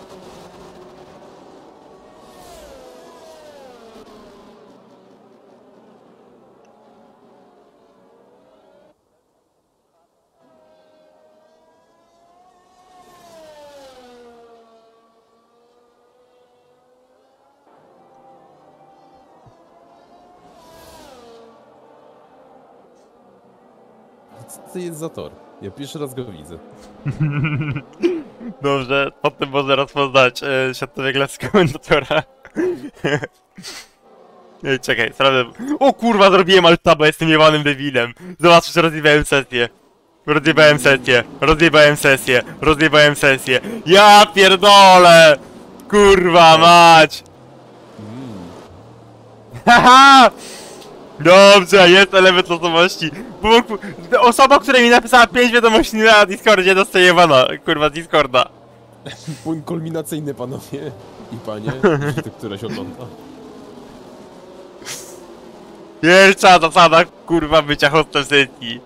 Co to jest za tor? Ja pierwszy raz go widzę. Dobrze, potem może rozpoznać światowiegla z komentatora. Czekaj, sprawdzę. O kurwa, zrobiłem altaba, jestem jebanym debilem. Zobacz, że rozjebałem sesję. Rozjebałem sesję. Ja pierdolę! Kurwa mać! Haha! Dobrze, jest element losowości. Osoba, która mi napisała 5 wiadomości na Discordzie, dostaje jebana. Kurwa, z Discorda. Punkt kulminacyjny, panowie i panie, jeśli to któraś ogląda. Wielcza zasada, kurwa, bycia hostem sesji.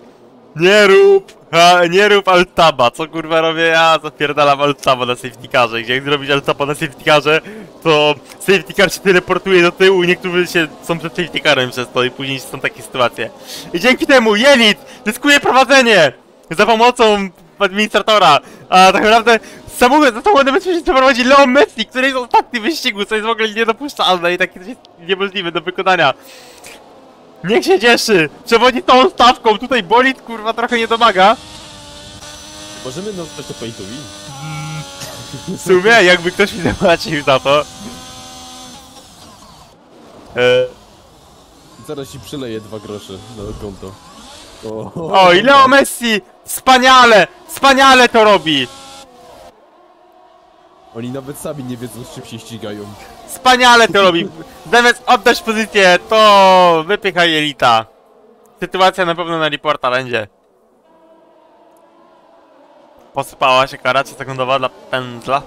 Nie rób altaba. Co kurwa robię ja? Zapierdalam altaba na safety carze. Gdzie jak zrobić altaba na safety carze, to safety car się teleportuje do tyłu i niektórzy są przed safety carem przez to i później są takie sytuacje. I dzięki temu Jelit zyskuje prowadzenie za pomocą administratora. A tak naprawdę za samochodem bezpiecznie prowadzi Leon Messi, który jest ostatni w wyścigu, co jest w ogóle niedopuszczalne i takie coś jest niemożliwe do wykonania. Niech się cieszy! Przewodzi tą stawką, tutaj bolid kurwa trochę nie domaga. Możemy nazwać to pay to win? W sumie, jakby ktoś mi zapłacił za to. Zaraz ci przyleję 2 grosze na konto. O, i Leo Messi! Wspaniale! Wspaniale to robi! Oni nawet sami nie wiedzą, z czym się ścigają. Wspaniale to robi! Zamiast oddać pozycję, to wypychaj Jelita. Sytuacja na pewno na reporta będzie. Posypała się kara 3-sekundowa dla pędzla.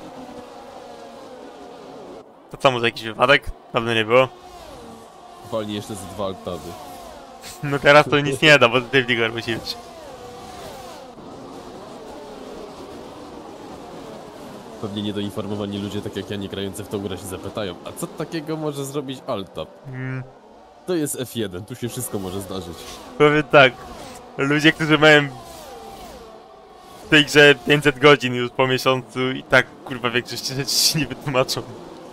To co, może jakiś wypadek? Dawno nie było. Walnie jeszcze z 2 altazy. No teraz to nic nie da, bo safety car musi być. Pewnie niedoinformowani ludzie, tak jak ja, nie grający w tą grę, się zapytają, a co takiego może zrobić Altab? To jest F1, tu się wszystko może zdarzyć. Powiem tak, ludzie, którzy mają w tej grze 500 godzin już po miesiącu i tak kurwa większość rzeczy się nie wytłumaczą.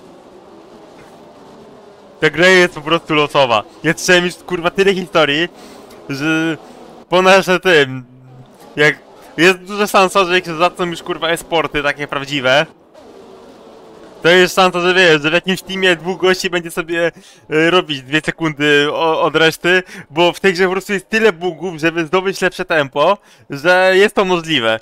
Ta gra jest po prostu losowa. Ja słyszałem już kurwa tyle historii, że po nasze tym, jak jest duża szansa, że jak się zaczną już kurwa e-sporty takie prawdziwe, to jest szansa, że wiesz, że w jakimś teamie 2 gości będzie sobie robić 2 sekundy od reszty, bo w tej grze po prostu jest tyle bugów, żeby zdobyć lepsze tempo, że jest to możliwe.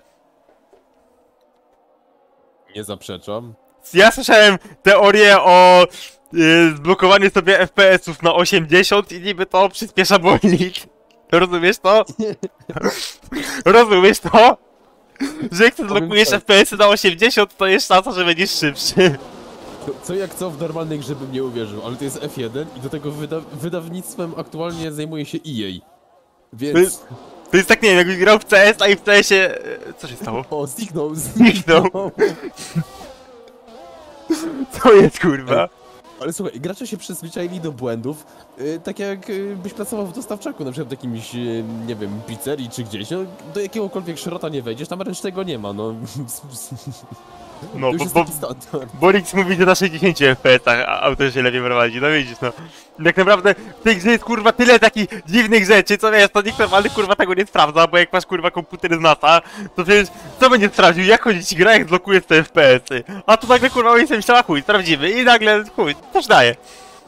Nie zaprzeczam. Ja słyszałem teorię o zblokowaniu sobie FPS-ów na 80 i niby to przyspiesza bolid. Rozumiesz to? Rozumiesz to? Że jak ty zblokujesz FPS-y na 80, to jest szansa, że będziesz szybszy. Co jak co, w normalnej grze bym nie uwierzył, ale to jest F1 i do tego wydawnictwem aktualnie zajmuje się EA. Więc... To jest tak, nie wiem, jakbyś grał w CS, a i w CS-ie... Co się stało? O, zniknął. Zniknął. Co jest, kurwa? Ale słuchaj, gracze się przyzwyczaili do błędów, tak jak byś pracował w dostawczaku, na przykład w jakimś, nie wiem, pizzerii czy gdzieś, no do jakiegokolwiek szrota nie wejdziesz, tam ręcznego nie ma, no. No, To już jest taki standard. Borix mówi, że na 60 FPS-ach auto się lepiej prowadzi, no widzisz, no. Tak naprawdę w tej grze jest kurwa tyle takich dziwnych rzeczy, co wiesz, to nikt normalny kurwa tego nie sprawdza, bo jak masz kurwa komputer z NASA, to przecież co będzie sprawdził, jak chodzi ci gra, jak blokujesz te FPS-y. A tu nagle kurwa oni sobie myślała chuj, sprawdzimy i nagle chuj, coś daje.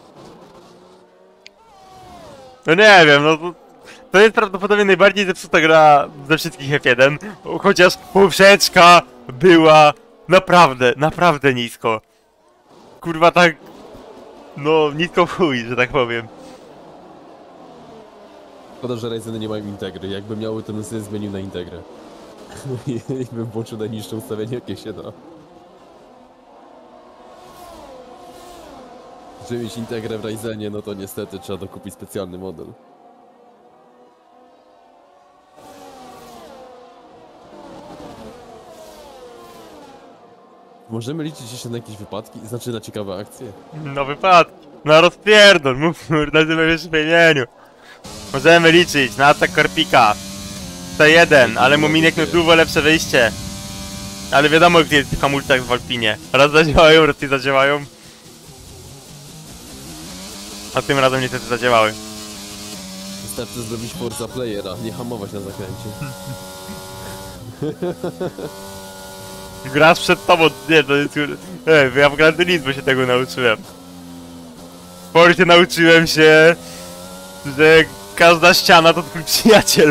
No nie wiem, no to jest prawdopodobnie najbardziej zepsuta gra ze wszystkich F1, chociaż poprzeczka była naprawdę nisko. Kurwa tak, no nisko w chuj, że tak powiem. Szkoda, że Ryzeny nie mają integry, jakby miały, to bym sobie zmienił na integrę. I bym włączył najniższe ustawienie, jakie się da. Żeby mieć integrę w Ryzenie, no to niestety trzeba dokupić specjalny model. Możemy liczyć jeszcze na jakieś wypadki? Znaczy na ciekawe akcje? No wypadki, na rozpierdol, mów nazywam jeszcze w imieniu. Możemy liczyć na atak Korpika. T1, ale Muminek miał dużo lepsze wyjście. Ale wiadomo gdzie jest w hamulcach w Alpinie. Raz zadziałają, raz nie zadziałają. A tym razem niestety zadziałały. Wystarczy zrobić Forza Playera, nie hamować na zakręcie. Grasz przed tobą, nie, to jest... ja w Gran Turismo się tego nauczyłem. W Forzie nauczyłem się, że każda ściana to twój przyjaciel.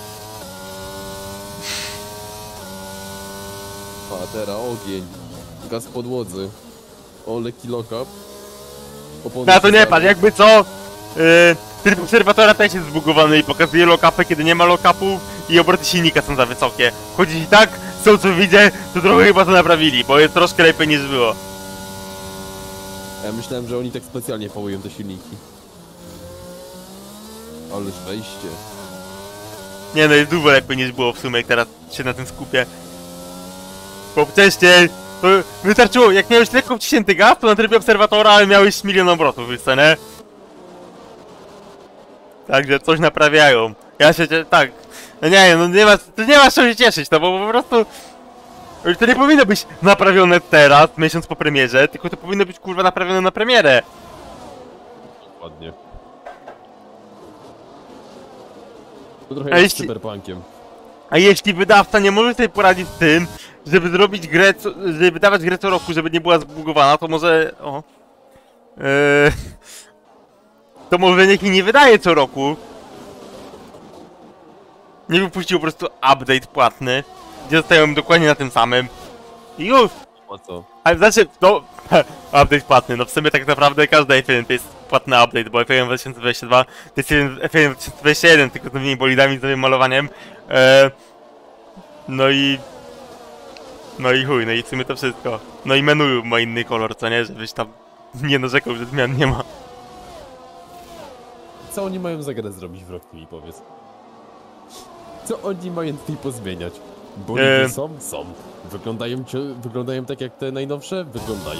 Patera, ogień, gaz w podłodze, lekki lock-up. Na to nie patrz, jakby co... tryb obserwatora też jest zbugowany i pokazuje lock-upy, kiedy nie ma lock-upów i obroty silnika są za wysokie. Chodzić i tak, z tego co widzę, to trochę chyba to naprawili, bo jest troszkę lepiej niż było. Ja myślałem, że oni tak specjalnie pałują te silniki. Ależ wejście. Nie no, jest dużo lepiej niż było w sumie, jak teraz się na tym skupię. Bo wcześniej to wystarczyło, jak miałeś lekko wciśnięty gaz, to na trybie obserwatora, ale miałeś 1 000 000 obrotów, wiesz co, nie? Także coś naprawiają. Ja się tak. No nie, no nie ma co się cieszyć, no bo po prostu. To nie powinno być naprawione teraz, miesiąc po premierze, tylko to powinno być kurwa naprawione na premierę. Dokładnie. To trochę A jak z jeśli- cyberpunkiem. A jeśli wydawca nie może sobie poradzić z tym, żeby zrobić grę, żeby wydawać grę co roku, żeby nie była zbugowana, to może... O... to może niech jej nie wydaje co roku. Nie wypuścił po prostu update płatny, gdzie zostają dokładnie na tym samym. I już! O co? Ale znaczy, no... update płatny, no w sumie tak naprawdę każdy F1 to jest płatny update, bo F1 2022 to jest F1 2021, tylko z nowymi bolidami, z nowym malowaniem. No i chuj, no i w sumie to wszystko. No i menu ma inny kolor, co nie? Żebyś tam nie narzekał, że zmian nie ma. Co oni mają za grę zrobić w roku, mi powiedz? Co oni mają tutaj pozmieniać? Bo są. Wyglądają tak jak te najnowsze? Wyglądają.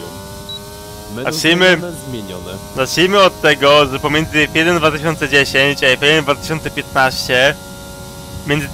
Zacznijmy od tego, że pomiędzy F1 2010 a F1 2015 między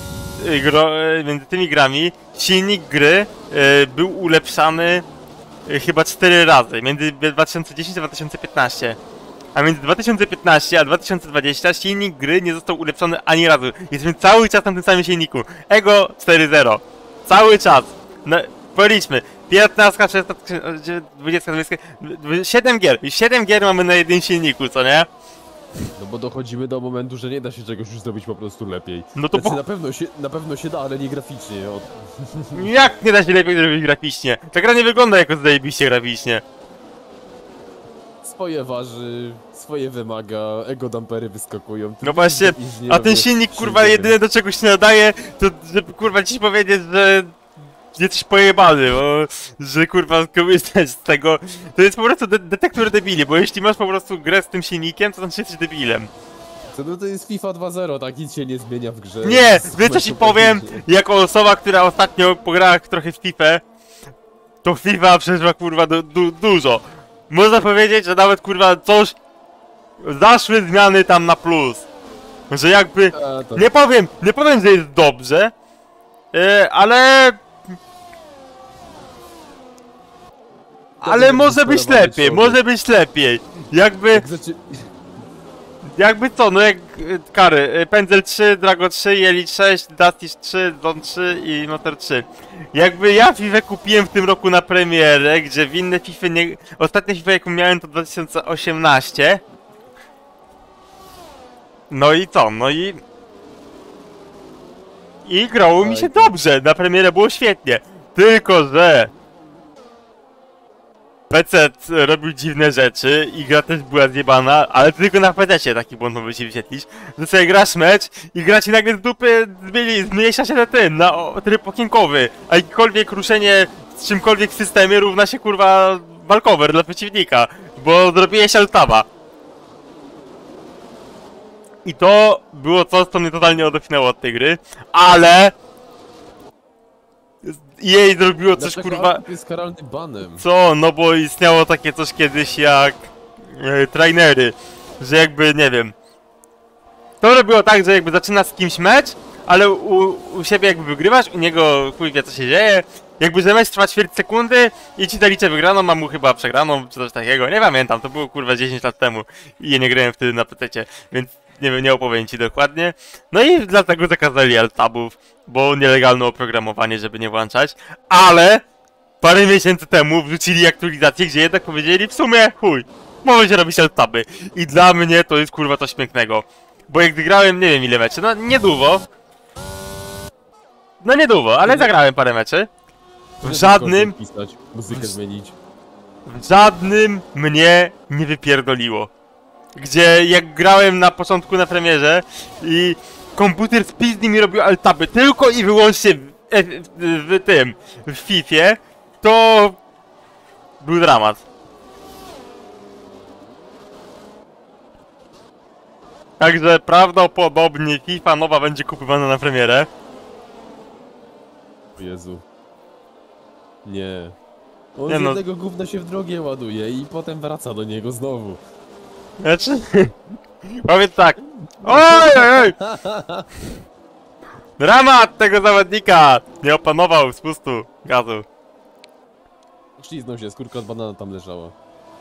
tymi grami silnik gry był ulepszany chyba 4 razy, między 2010 a 2015. A między 2015 a 2020 silnik gry nie został ulepszony ani razu. Jesteśmy cały czas na tym samym silniku. Ego 4.0. Cały czas. No, policzmy. 15, 16, 20, 20, 7 gier. I 7 gier mamy na jednym silniku, co nie? No bo dochodzimy do momentu, że nie da się czegoś już zrobić po prostu lepiej. No to znaczy, na pewno się da, ale nie graficznie. Jak nie da się lepiej zrobić graficznie? Ta gra nie wygląda jako zajebiście graficznie. Swoje waży, swoje wymaga, ego dampery wyskakują. No właśnie, a ten silnik kurwa jedyne do czegoś się nadaje, to żeby kurwa ci powiedzieć, że jesteś pojebany, bo że kurwa korzystać z tego. To jest po prostu detektor debili, bo jeśli masz po prostu grę z tym silnikiem, to znaczy jesteś debilem. No to jest FIFA 2.0, tak nic się nie zmienia w grze. Nie, wiesz co ci powiem, jako osoba, która ostatnio pograła trochę w FIFA, to FIFA przeżywa kurwa dużo. można powiedzieć, że nawet kurwa coś zaszły zmiany tam na plus. Że jakby, nie powiem, że jest dobrze, ale może być lepiej, może być lepiej. Jakby co, no jak kary, Pędzel 3, Drago 3, Jelly 6, Dusty 3, Don 3 i Motor 3. Jakby ja FIFA kupiłem w tym roku na premierę, gdzie w inne FIFA nie... Ostatnia FIFA jaką miałem to 2018. No i co, no i... I grało mi się dobrze, na premierę było świetnie. Tylko że... PC robił dziwne rzeczy i gra też była zjebana, ale tylko na PC taki błąd mógł się wyświetlić, że sobie grasz mecz i gra ci nagle z dupy zmniejsza się na tryb okienkowy, a jakiekolwiek ruszenie z czymkolwiek w systemie równa się kurwa walkover dla przeciwnika, bo zrobiłeś alt-taba. I to było coś, co mnie totalnie odepchnęło od tej gry, ale... jej zrobiło coś kurwa... jest karalny banem. Co? No bo istniało takie coś kiedyś jak... trainery, że jakby, nie wiem... To robiło tak, że jakby zaczyna z kimś mecz, ale u siebie jakby wygrywasz, u niego chuj wie co się dzieje. Jakby, że mecz trwa ćwierć sekundy i ci zaliczę wygraną, mam mu chyba przegraną, czy coś takiego, nie pamiętam, to było kurwa 10 lat temu i ja nie grałem wtedy na PC, więc nie wiem, nie opowiem ci dokładnie. No i dlatego zakazali alt-tabów, bo nielegalne oprogramowanie, żeby nie włączać, ale parę miesięcy temu wrzucili aktualizację, gdzie jednak powiedzieli w sumie chuj, możecie robić alt-taby i dla mnie to jest kurwa coś pięknego, bo jak grałem nie wiem ile meczy, no niedługo, ale zagrałem parę meczy. W żadnym... pisać, muzykę zmienić. W żadnym mnie nie wypierdoliło. Gdzie jak grałem na początku na premierze i komputer z pizdy mi robił alt-taby tylko i wyłącznie w Fifie, to był dramat. Także prawdopodobnie FIFA nowa będzie kupowana na premierę. O Jezu. Nie. On Nie z no. jednego gówna się w drogie ładuje i potem wraca do niego znowu. Znaczy... Powiedz tak. Oj! Dramat tego zawodnika! Nie opanował spustu gazu. Śliznął się, skórka od banana tam leżała.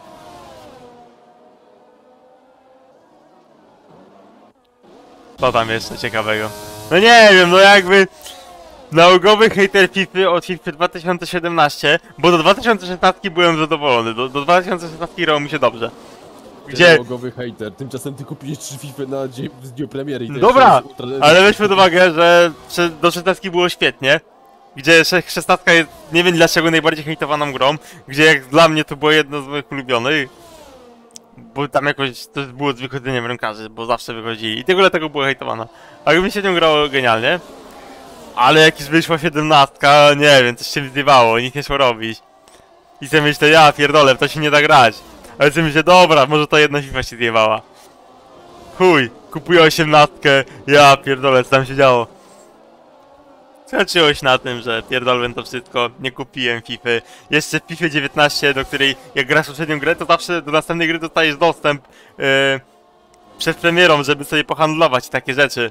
Co tam jeszcze ciekawego? No nie wiem, no jakby... Nałogowy hater FIFA od FIFA 2017, bo do 2016 byłem zadowolony, do 2016 grało mi się dobrze. Gdzie... Nałogowy hater, tymczasem ty kupiłeś 3 FIFA na dzień, w dniu premiery i dobra, ale weźmy pod uwagę, że do 16 było świetnie. Gdzie 16 jest, nie wiem dlaczego, najbardziej hejtowaną grą. Gdzie jak dla mnie to było jedno z moich ulubionych. Bo tam jakoś to było z wychodzeniem rękarzy, bo zawsze wychodzili i tego dlatego było hejtowana. Ale mi się nią grało genialnie. Ale jak już wyszła 17, nie wiem, coś się zjebało, nic nie szło robić. I sobie myślę, ja pierdolę, to się nie da grać. Ale sobie myślę, dobra, może to jedna FIFA się zjebała. Chuj, kupuję 18, ja pierdolę, co tam się działo. Skończyło się na tym, że pierdolę to wszystko, nie kupiłem FIFA. Jeszcze w FIFA 19, do której jak grasz poprzednią grę, to zawsze do następnej gry dostajesz dostęp przed premierą, żeby sobie pohandlować takie rzeczy.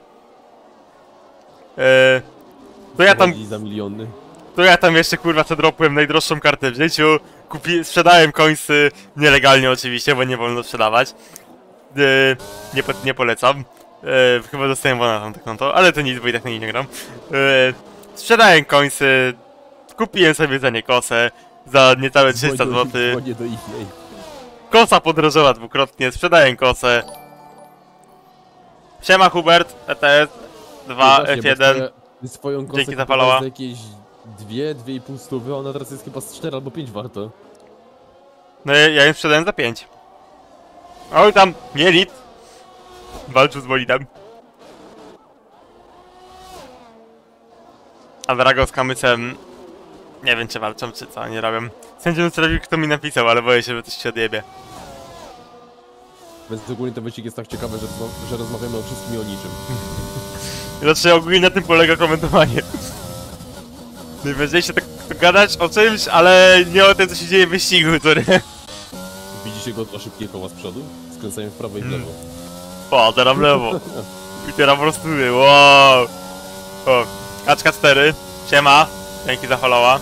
To ja tam... za miliony. To ja tam jeszcze kurwa co dropłem najdroższą kartę w życiu. Sprzedałem końsy, nielegalnie oczywiście, bo nie wolno sprzedawać. Nie polecam. Chyba dostałem wolna tam to konto, ale to nic, bo i tak na niej nie gram. Sprzedałem końsy, kupiłem sobie za nie kosę, za niecałe 300 zł. Kosa podrożała dwukrotnie, sprzedałem kosę. Siema Hubert, ETS 2 F1. Swoją kosę dzięki za followa. Jakieś 2,5 stówy, a ona teraz jest chyba z 4 albo 5 warto. No ja ją sprzedałem za 5. Oj tam, Mielit walczył z bolidem. A Drago z Kamysem... Nie wiem czy walczą, czy co, nie robią. Sędzią sprawił kto mi napisał, ale boję się, że coś się odjebie. Więc ogólnie ten wyścig jest tak ciekawy, że rozmawiamy o wszystkim i o niczym. Znaczy ogólnie na tym polega komentowanie. Najważniejsze tak gadać o czymś, ale nie o tym co się dzieje w wyścigu, który... Widzisz jego dwa szybkie koła z przodu? Skręcają w prawo i w lewo. O, teraz w lewo. I teraz prostuję, wow. O, kaczka 4. Siema. Dzięki za followa.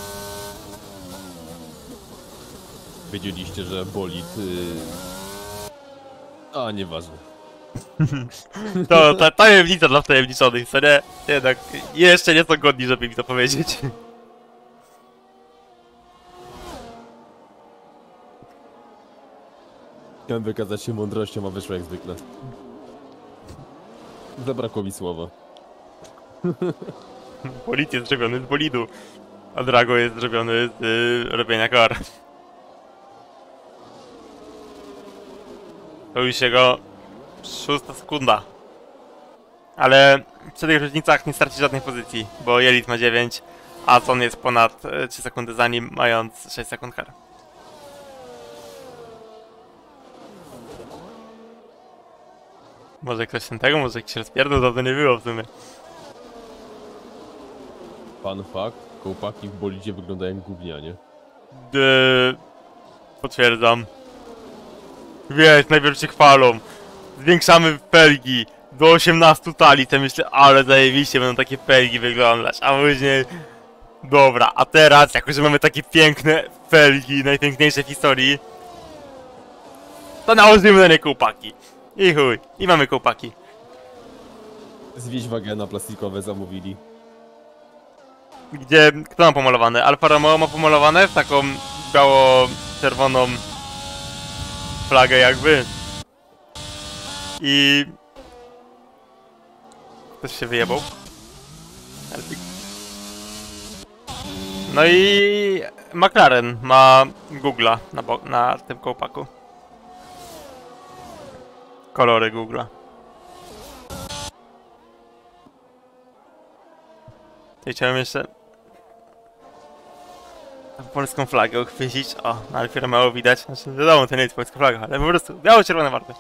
Wiedzieliście, że bolid... A, nieważne. To tajemnica dla wtajemniczonych, co nie? Jednak jeszcze nie są godni, żeby mi to powiedzieć. Chciałem wykazać się mądrością, a wyszło jak zwykle. Zabrakło mi słowa. Polit jest zrobiony z bolidu, a Drago jest zrobiony z robienia kar. To już jego 6 sekunda. Ale przy tych różnicach nie straci żadnej pozycji, bo Jelit ma 9, a Son jest ponad 3 sekundy za nim, mając 6 sekund kar. Może ktoś ten tego, może jakiś rozpierdol, to nie było w sumie. Fun fact, kołpaki w bolidzie wyglądają jak gównianie. Potwierdzam. Wiesz, najpierw się chwalą. Zwiększamy felgi do 18 tali, to myślę, ale zajebiście będą takie felgi wyglądać, a później... Dobra, a teraz, jako że mamy takie piękne felgi, najpiękniejsze w historii, to nałożymy na nie kołpaki. I chuj, i mamy kołpaki. Zwieź wagena plastikowe zamówili. Gdzie, kto ma pomalowane? Alfa Romeo ma pomalowane w taką biało-czerwoną flagę jakby. I... Ktoś się wyjebał. No i McLaren ma Google'a na tym kołpaku. Kolory Google'a. I chciałem jeszcze polską flagę uchwycić. O, na Alfie Romeo widać. Znaczy, wiadomo, to nie jest polska flaga, ale po prostu biało-czerwone wartość.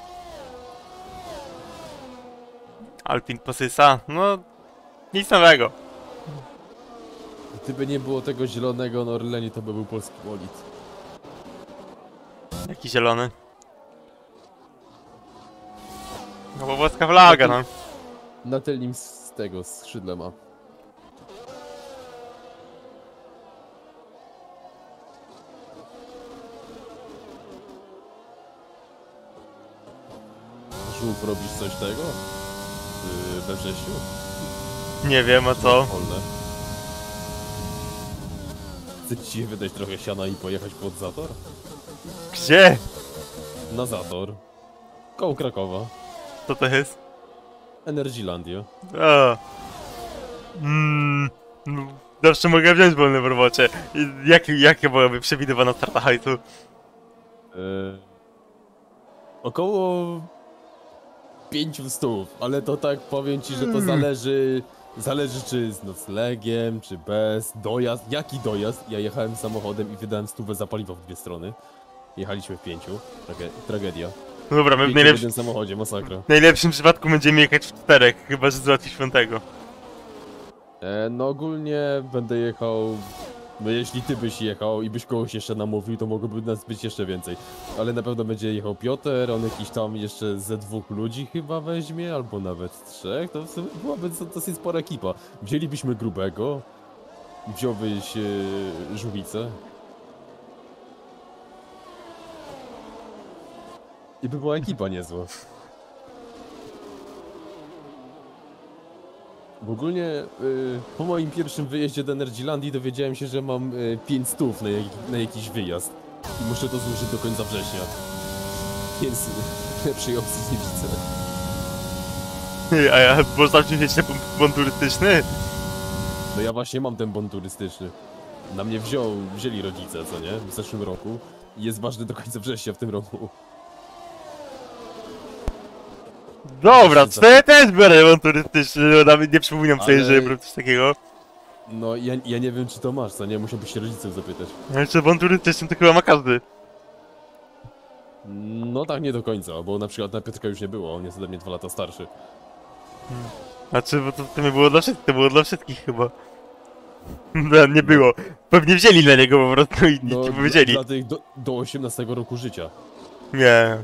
Alpin posysa? No, nic nowego. Gdyby nie było tego zielonego na Orlenie, to by był polski bolid. Jaki zielony? No bo włoska flaga, no. Na tylnym z tego skrzydle ma. Żółw, robisz coś tego? We wrześniu? Nie wiem, a co? Wolne. Chcę ci wydać trochę siana i pojechać pod Zator? Gdzie? Na Zator. Koło Krakowa. Co to jest? Energylandia. O. No, zawsze mogę wziąć wolne w robocie. Jakie byłaby przewidywana strata hajsu? Około 500, ale to tak powiem ci, że to zależy czy z noclegiem, czy bez, dojazd, jaki dojazd. Ja jechałem samochodem i wydałem 100 za paliwo w dwie strony. Jechaliśmy w 5, tragedia. No dobra, my w 5 w jednym samochodzie, masakra. w najlepszym przypadku będziemy jechać w 4, chyba że załatwi Świętego. No ogólnie będę jechał, no jeśli ty byś jechał i byś kogoś jeszcze namówił, to mogłoby nas być jeszcze więcej. Ale na pewno będzie jechał Piotr, on jakiś tam jeszcze ze 2 ludzi chyba weźmie, albo nawet 3, to w sumie byłaby dosyć spora ekipa. Wzięlibyśmy Grubego, wziąłbyś Żółwicę. I by była ekipa niezła. Ogólnie po moim pierwszym wyjeździe do Energylandii dowiedziałem się, że mam 500 na jakiś wyjazd. I muszę to złożyć do końca września. Więc lepszej opcji nie widzę. A ja, można wziąć ten bon turystyczny? No ja właśnie mam ten bon turystyczny. Na mnie wzięli rodzice, co nie? W zeszłym roku. I jest ważny do końca września w tym roku. Dobra, to ja też biorę bon turystyczny, bo nawet nie przypominam sobie, że brałem coś takiego. No ja nie wiem, czy to masz, co nie? Musiałbyś się rodziców zapytać. Ale czy bon turystyczny to chyba ma każdy. No tak nie do końca, bo na przykład na Piotrka już nie było, on jest ode mnie 2 lata starszy. Znaczy, bo to nie było dla wszystkich, to było dla wszystkich chyba. No, nie było. Pewnie wzięli dla niego po prostu i nic nie powiedzieli. Dla tych do 18 roku życia. Nie.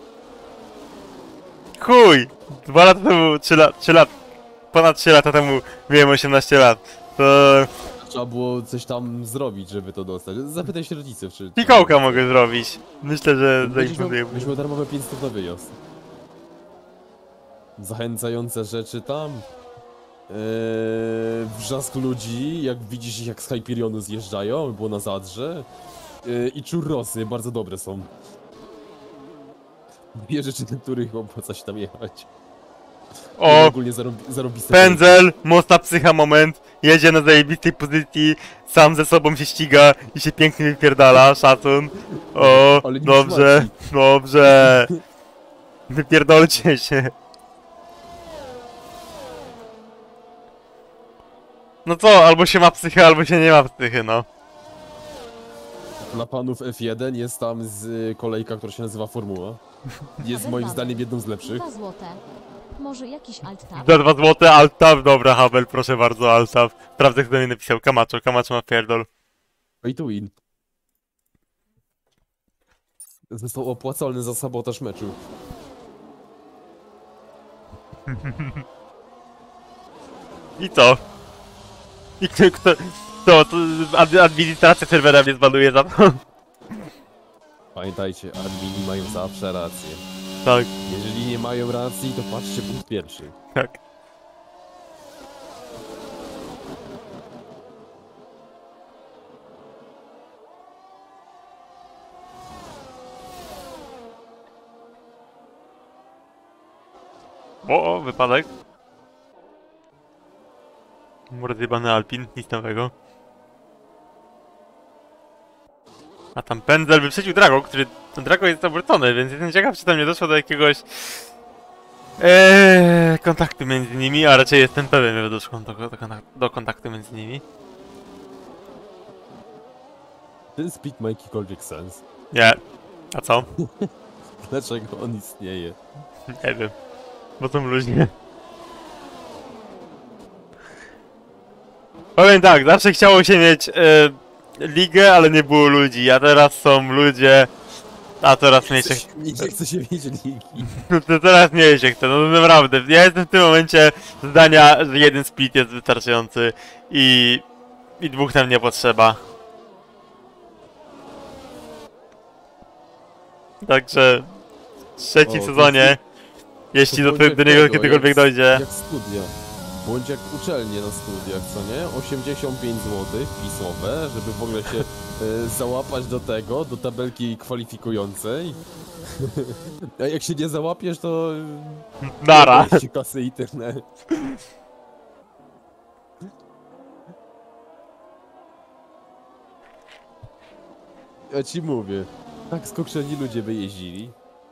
Chuj! 2 lata temu, 3 lat, ponad 3 lata temu miałem 18 lat. To Trzeba było coś tam zrobić, żeby to dostać. Zapytaj się rodziców, czy... fikołka mogę zrobić. Myślę, że zaimponuję. Będziesz miał darmowe 500 na wyjazd. Zachęcające rzeczy tam. Wrzask ludzi, jak widzisz ich jak z Hyperionu zjeżdżają, było na Zadrze. I churrosy, bardzo dobre są. Dwie rzeczy, na których opłaca się tam jechać. O! Ogólnie zarobiste. Pędzel, mocna psycha moment, jedzie na zajebistej pozycji, sam ze sobą się ściga i się pięknie wypierdala, szacun. O, Ale nie dobrze, dobrze. Wypierdolcie się. No co, albo się ma psychę, albo się nie ma psychy, no. Dla panów F1 jest tam kolejka, która się nazywa Formuła. Jest moim zdaniem jedną z lepszych. 2 złote. Może jakiś alt-tab? Za 2 złote, alt-tab, dobra, Habel, proszę bardzo, alt-tab. Sprawdzę, kto mi napisał, Kamacho ma pierdol. Pay to win. Został opłacony za sabotaż meczu. I co? I kto to administracja serwera mnie zbanuje za to? Pamiętajcie, admini mają zawsze rację. Tak, Jeżeli nie mają racji, to patrzcie punkt pierwszy. tak. O, wypadek. Rozjebany Alpin, nic nowego. A tam pędzel wyprzedził Drago, który... Ten Drago jest obrócony, więc jestem ciekaw, czy tam nie doszło do jakiegoś... kontaktu między nimi, a raczej jestem pewien, że doszło do kontaktu między nimi. Ten speed ma jakikolwiek sens. Nie. A co? Dlaczego on istnieje? Nie wiem. Bo są luźnie. Powiem tak, zawsze chciało się mieć ligę, ale nie było ludzi, a teraz są ludzie, a teraz nie się... Nie chce się mieć ligi. No to teraz nie się chce, no naprawdę. Ja jestem w tym momencie zdania, że jeden split jest wystarczający i dwóch nam nie potrzeba. Także w trzecim sezonie, jeśli do niego kiedykolwiek dojdzie... Jak studia. Bądź jak uczelnie na studiach, co nie? 85 zł pisowe, żeby w ogóle się załapać do tego, do tabelki kwalifikującej. A jak się nie załapiesz, to... Nara! Ci kasy internet. Ja ci mówię. Tak skokszeni ludzie by jeździli.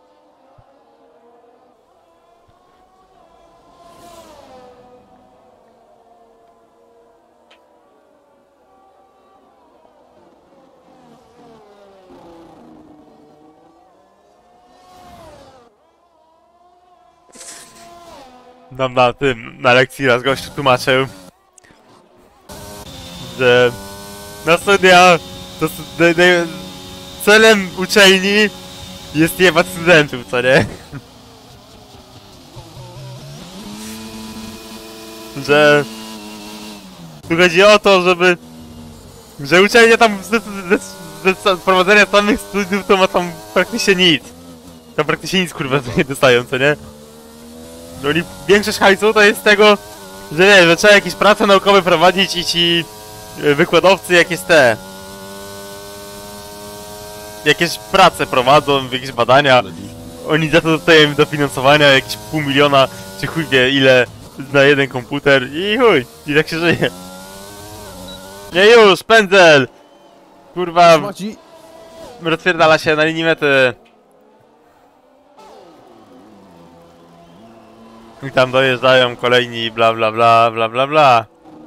Nam na lekcji raz gościu tłumaczył, że na studia to celem uczelni jest jebać studentów, co nie? Że tu chodzi o to, że uczelnia tam z prowadzenia samych studiów to ma tam praktycznie nic. Tam praktycznie nic kurwa nie dostają, co nie? No i większość hajsu to jest z tego, że nie, że trzeba jakieś prace naukowe prowadzić i ci wykładowcy jakieś jakieś prace prowadzą, jakieś badania. Oni za to dostają dofinansowania jakieś $500,000 czy chuj wie ile na jeden komputer i chuj, i tak się żyje. Nie już, pędzel! Kurwa, rozpierdala się na linii mety. I tam dojeżdżają kolejni bla bla bla bla bla bla.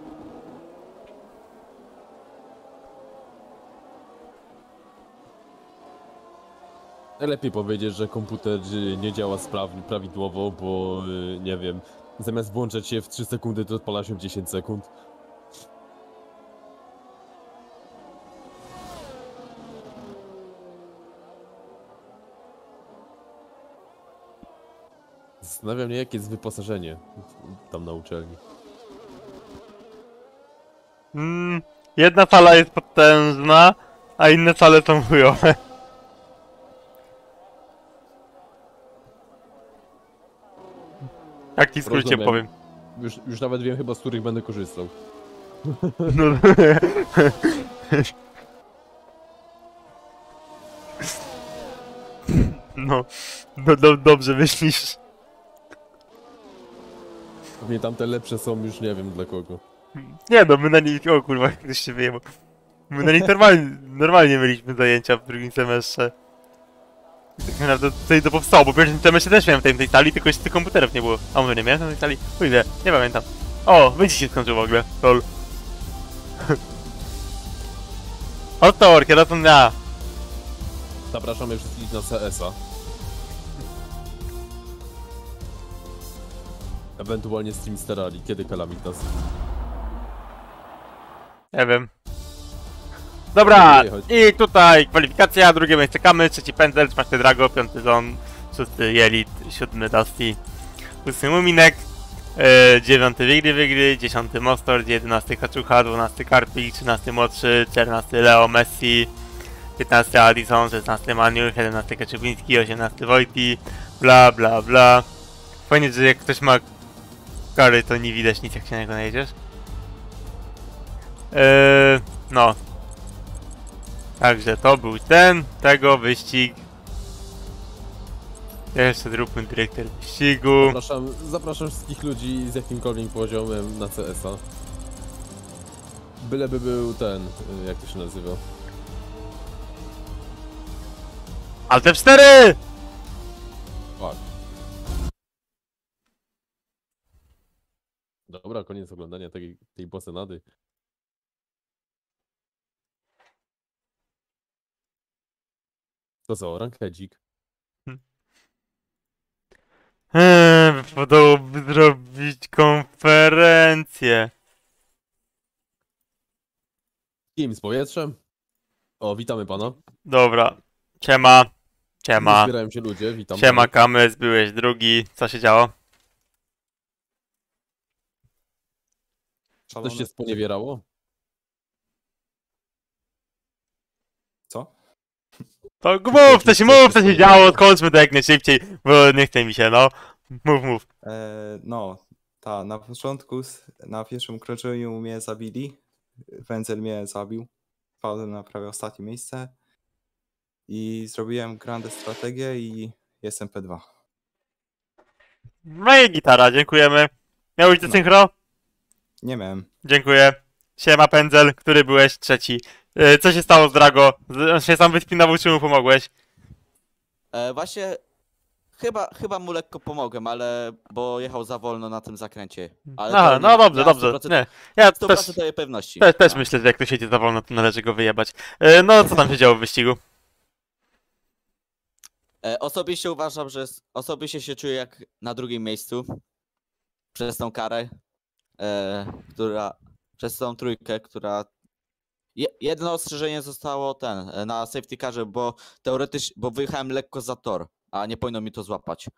Lepiej powiedzieć, że komputer nie działa prawidłowo, bo nie wiem, zamiast włączać się w 3 sekundy, to odpala się w 10 sekund. Zastanawia mnie, jakie jest wyposażenie tam na uczelni. Jedna sala jest potężna, a inne sale są chujowe. Jak ci w skrócie Rozumiem. powiem. Już nawet wiem chyba, z których będę korzystał. No, dobrze myślisz. Pewnie tamte lepsze są już nie wiem dla kogo. Nie no, my na nich, o kurwa, ktoś się wyjebał. My na nich normalnie mieliśmy zajęcia w drugim semestrze. Tak naprawdę tutaj to powstało, bo w pierwszym semestrze też miałem tej sali, tylko jeszcze tych komputerów nie było. A może nie miałem tej sali? Pójdę, nie pamiętam. O, będzie się skończył w ogóle, lol. Oto orkiera to ja. Zapraszamy wszystkich na CS-a. Ewentualnie Stream Starali. Kiedy Kalamitas? Nie wiem. Dobra, Jechać. i tutaj kwalifikacja, drugie miejsce Kamy, trzeci Pędzel, czwarty Drago, piąty Zon, szósty Jelit, siódmy Dusty, ósmy Muminek, dziewiąty Wigry, dziesiąty Mostor, jedenasty Kaczucha, dwunasty Karpik, trzynasty Młodszy, czternasty Leo Messi, 15 Addison, 16 Maniuch, 17 Kaczubiński, 18 Wojti, bla bla bla. Fajnie, że jak ktoś ma kary, to nie widać nic, jak się na niego najedziesz. No. Także to był tego wyścig. Jeszcze zróbmy dyrektor wyścigu. Zapraszam wszystkich ludzi z jakimkolwiek poziomem na CS-a. Byleby był ten, jak to się nazywa? Alt F4! Tak. Dobra, koniec oglądania tej bosenady. To co, rankedzik? Wypadałoby zrobić konferencję. Kim z powietrzem? O, witamy pana. Dobra. Siema. Siema. Zbierają się ludzie, witam. Siema Kamys, byłeś drugi. Co się działo? Coś się sponiewierało? Co? To mów co się działo, skończmy to jak najszybciej, bo nie chce mi się, no. Mów. Na początku, na pierwszym kroczeniu mnie zabili. Wędzel mnie zabił. Wpadłem na prawie ostatnie miejsce. I zrobiłem grandę strategię i jestem P2. No i gitara, dziękujemy. Miałeś to synchro? Nie miałem. Dziękuję. Siema Pędzel, który byłeś trzeci. Co się stało z Drago? On się sam wyspinował, czy mu pomogłeś? Właśnie chyba mu lekko pomogłem, ale bo jechał za wolno na tym zakręcie. Ale Aha, to no dobrze, ja dobrze. 100%, Nie, ja 100% pewności. też No. myślę, że jak ktoś jedzie za wolno, to należy go wyjebać. No, co tam się działo w wyścigu? Osobiście uważam, że osobiście się czuję jak na drugim miejscu przez tą karę, przez tą trójkę, która... Jedno ostrzeżenie zostało na safety carze, bo teoretycznie, bo wyjechałem lekko za tor, a nie powinno mi to złapać.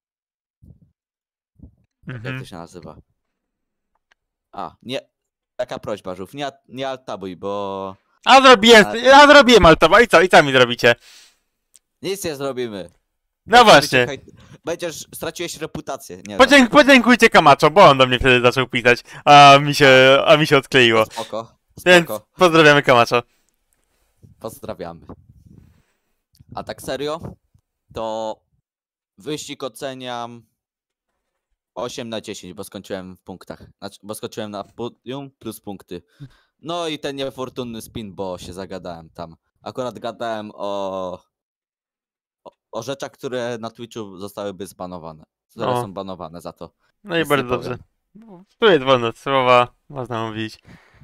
Jak to się nazywa? Nie, taka prośba, Żów, nie altabuj, bo... A zrobiłem altowa, i co mi zrobicie? Nic nie zrobimy. No właśnie. Straciłeś reputację. Nie, Podziękujcie Kamaczo, bo on do mnie wtedy zaczął pisać, a mi się odkleiło. Spoko. Więc pozdrawiamy Kamaczo. Pozdrawiamy. A tak serio, to wyścig oceniam 8/10, bo skończyłem w punktach. Znaczy, bo skończyłem na podium plus punkty. No i ten niefortunny spin, bo się zagadałem tam. Akurat gadałem o rzeczach, które na Twitchu zostałyby zbanowane. Które są banowane za to. No i Nic bardzo nie dobrze. powiem. Tu jest wolność słowa, można mówić.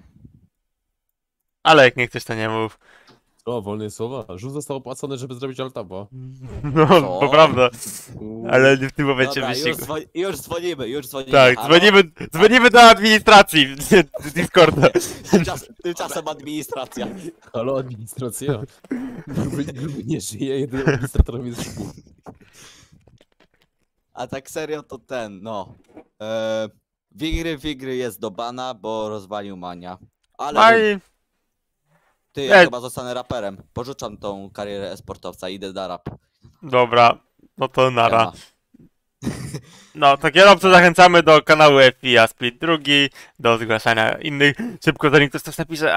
Ale jak nie chcesz, to nie mów. O, wolne słowa. Żółt został opłacony, żeby zrobić altaba. No, to prawda. Ale nie w tym momencie Dobra, wyścigu. już dzwonimy. Tak, Halo? dzwonimy do administracji Discorda. Tymczasem administracja. Halo, administracja. Gruby nie żyje, jedynym administratorem jest szkół. A tak serio to no. Wigry jest do bana, bo rozwalił Mania. Ale No i ty, ja Ej. chyba zostanę raperem. Porzucam tą karierę e-sportowca, idę na rap. dobra, no to nara. Siema. No, to kierowcę zachęcamy do kanału FIA Split 2, do zgłaszania innych. Szybko, zanim ktoś coś napisze.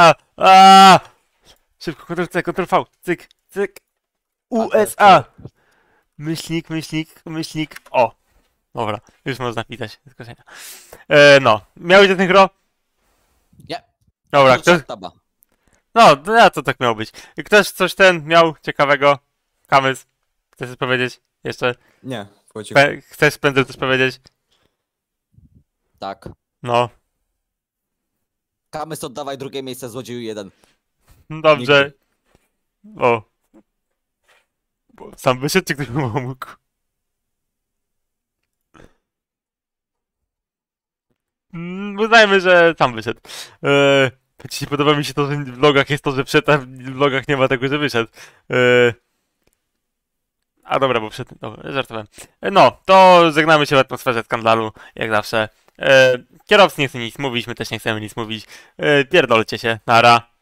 Szybko, Ctrl-C, Ctrl-V, cyk, cyk. USA. Myślnik. O. Dobra, już można pisać zgłoszenia. No, miałeś do synchro? Nie. Dobra, Porzucam ktoś... taba. No, to tak miało być. Ktoś coś miał ciekawego? Kamys, chcesz coś powiedzieć? Jeszcze? Nie, wchodzi. Chcesz Pędzel coś powiedzieć? Tak. No, Kamys, oddawaj drugie miejsce, złodzieju 1. dobrze. O. Bo sam wyszedł, czy ktoś mu pomógł? Uznajmy, że sam wyszedł. Ci podoba mi się to, że w vlogach jest to, że wszedł, a w vlogach nie ma tego, że wyszedł. A dobra, bo przed... Dobra, żartowałem. No, to żegnamy się w atmosferze skandalu, jak zawsze. Kierowcy nie chce nic mówić, my też nie chcemy nic mówić. Pierdolcie się, nara.